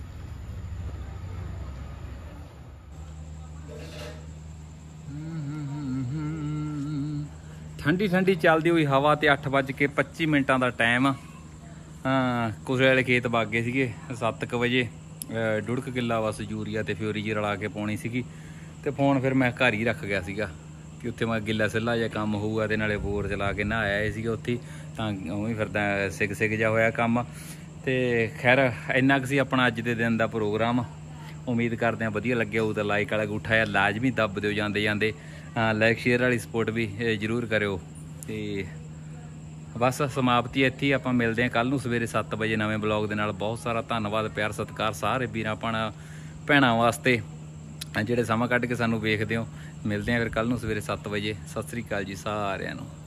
ਠੰਡੀ ਠੰਡੀ ਚੱਲਦੀ ਹੋਈ ਹਵਾ ਤੇ ਅੱਠ ਵੱਜ ਕੇ ਪੱਚੀ ਮਿੰਟਾਂ ਦਾ ਟਾਈਮ ਹਾਂ ਕੁਸਲੇ ਵਾਲੇ ਖੇਤ ਵਗ ਗਏ ਸੀਗੇ ਸੱਤ ਕੁ ਵਜੇ ਡੁੜ ਕੁ ਕਿੱਲਾ ਬਸ ਯੂਰੀਆ ਤੇ ਫਿਊਰੀ ਜੀ ਰਲਾ ਕੇ ਪਾਉਣੀ ਸੀਗੀ ਤੇ ਫੋਨ ਫਿਰ ਮੈਂ ਘਰ ਹੀ ਰੱਖ ਗਿਆ ਸੀਗਾ ਕਿ ਉੱਥੇ ਮੈਂ ਗਿੱਲਾ ਸਿੱਲਾ ਜਿਹਾ ਕੰਮ ਹੋਊਗਾ ਤੇ ਨਾਲੇ ਬੋਰ ਚਲਾ ਕੇ ਨਹਾਇਆ ਆਏ ਸੀਗੇ ਉੱਥੇ ਤਾਂ ਉਵੇਂ ਫਿਰਦਾ ਸਿੱਗ ਸਿੱਗ ਜਾ ਹੋਇਆ ਕੰਮ ਤੇ ਖੈਰ ਇੰਨਾ ਕੁ ਸੀ ਆਪਣਾ ਅੱਜ ਦੇ ਦਿਨ ਦਾ ਪ੍ਰੋਗਰਾਮ ਉਮੀਦ ਕਰਦੇ ਹਾਂ ਵਧੀਆ ਲੱਗਿਆ ਹੋਊ ਤਾਂ ਲਾਈਕ ਵਾਲਾ ਅੰਗੂਠਾ ਜਾਂ ਲਾਜ਼ਮੀ ਦੱਬ ਦਿਓ ਜਾਂਦੇ ਜਾਂਦੇ ਲਾਈਕ ਸ਼ੇਅਰ ਵਾਲੀ ਸਪੋਰਟ ਵੀ ਜ਼ਰੂਰ ਕਰਿਓ ਤੇ ਬਸ ਸਮਾਪਤੀ ਇੱਥੇ ਹੀ ਆਪਾਂ ਮਿਲਦੇ ਹਾਂ ਕੱਲ੍ਹ ਨੂੰ ਸਵੇਰੇ ਸੱਤ ਵਜੇ ਨਵੇਂ ਬਲੌਗ ਦੇ ਨਾਲ ਬਹੁਤ ਸਾਰਾ ਧੰਨਵਾਦ ਪਿਆਰ ਸਤਿਕਾਰ ਸਾਰੇ ਵੀਰਾਂ ਆਪਣਾ ਭੈਣਾਂ ਵਾਸਤੇ ਜਿਹੜੇ ਸਮਾਂ ਕੱਢ ਕੇ ਸਾਨੂੰ ਵੇਖਦੇ ਹੋ ਮਿਲਦੇ ਹਾਂ ਫਿਰ ਕੱਲ੍ਹ ਨੂੰ ਸਵੇਰੇ ਸੱਤ ਵਜੇ ਸਤਿ ਸ੍ਰੀ ਅਕਾਲ ਜੀ ਸਾਰਿਆਂ ਨੂੰ।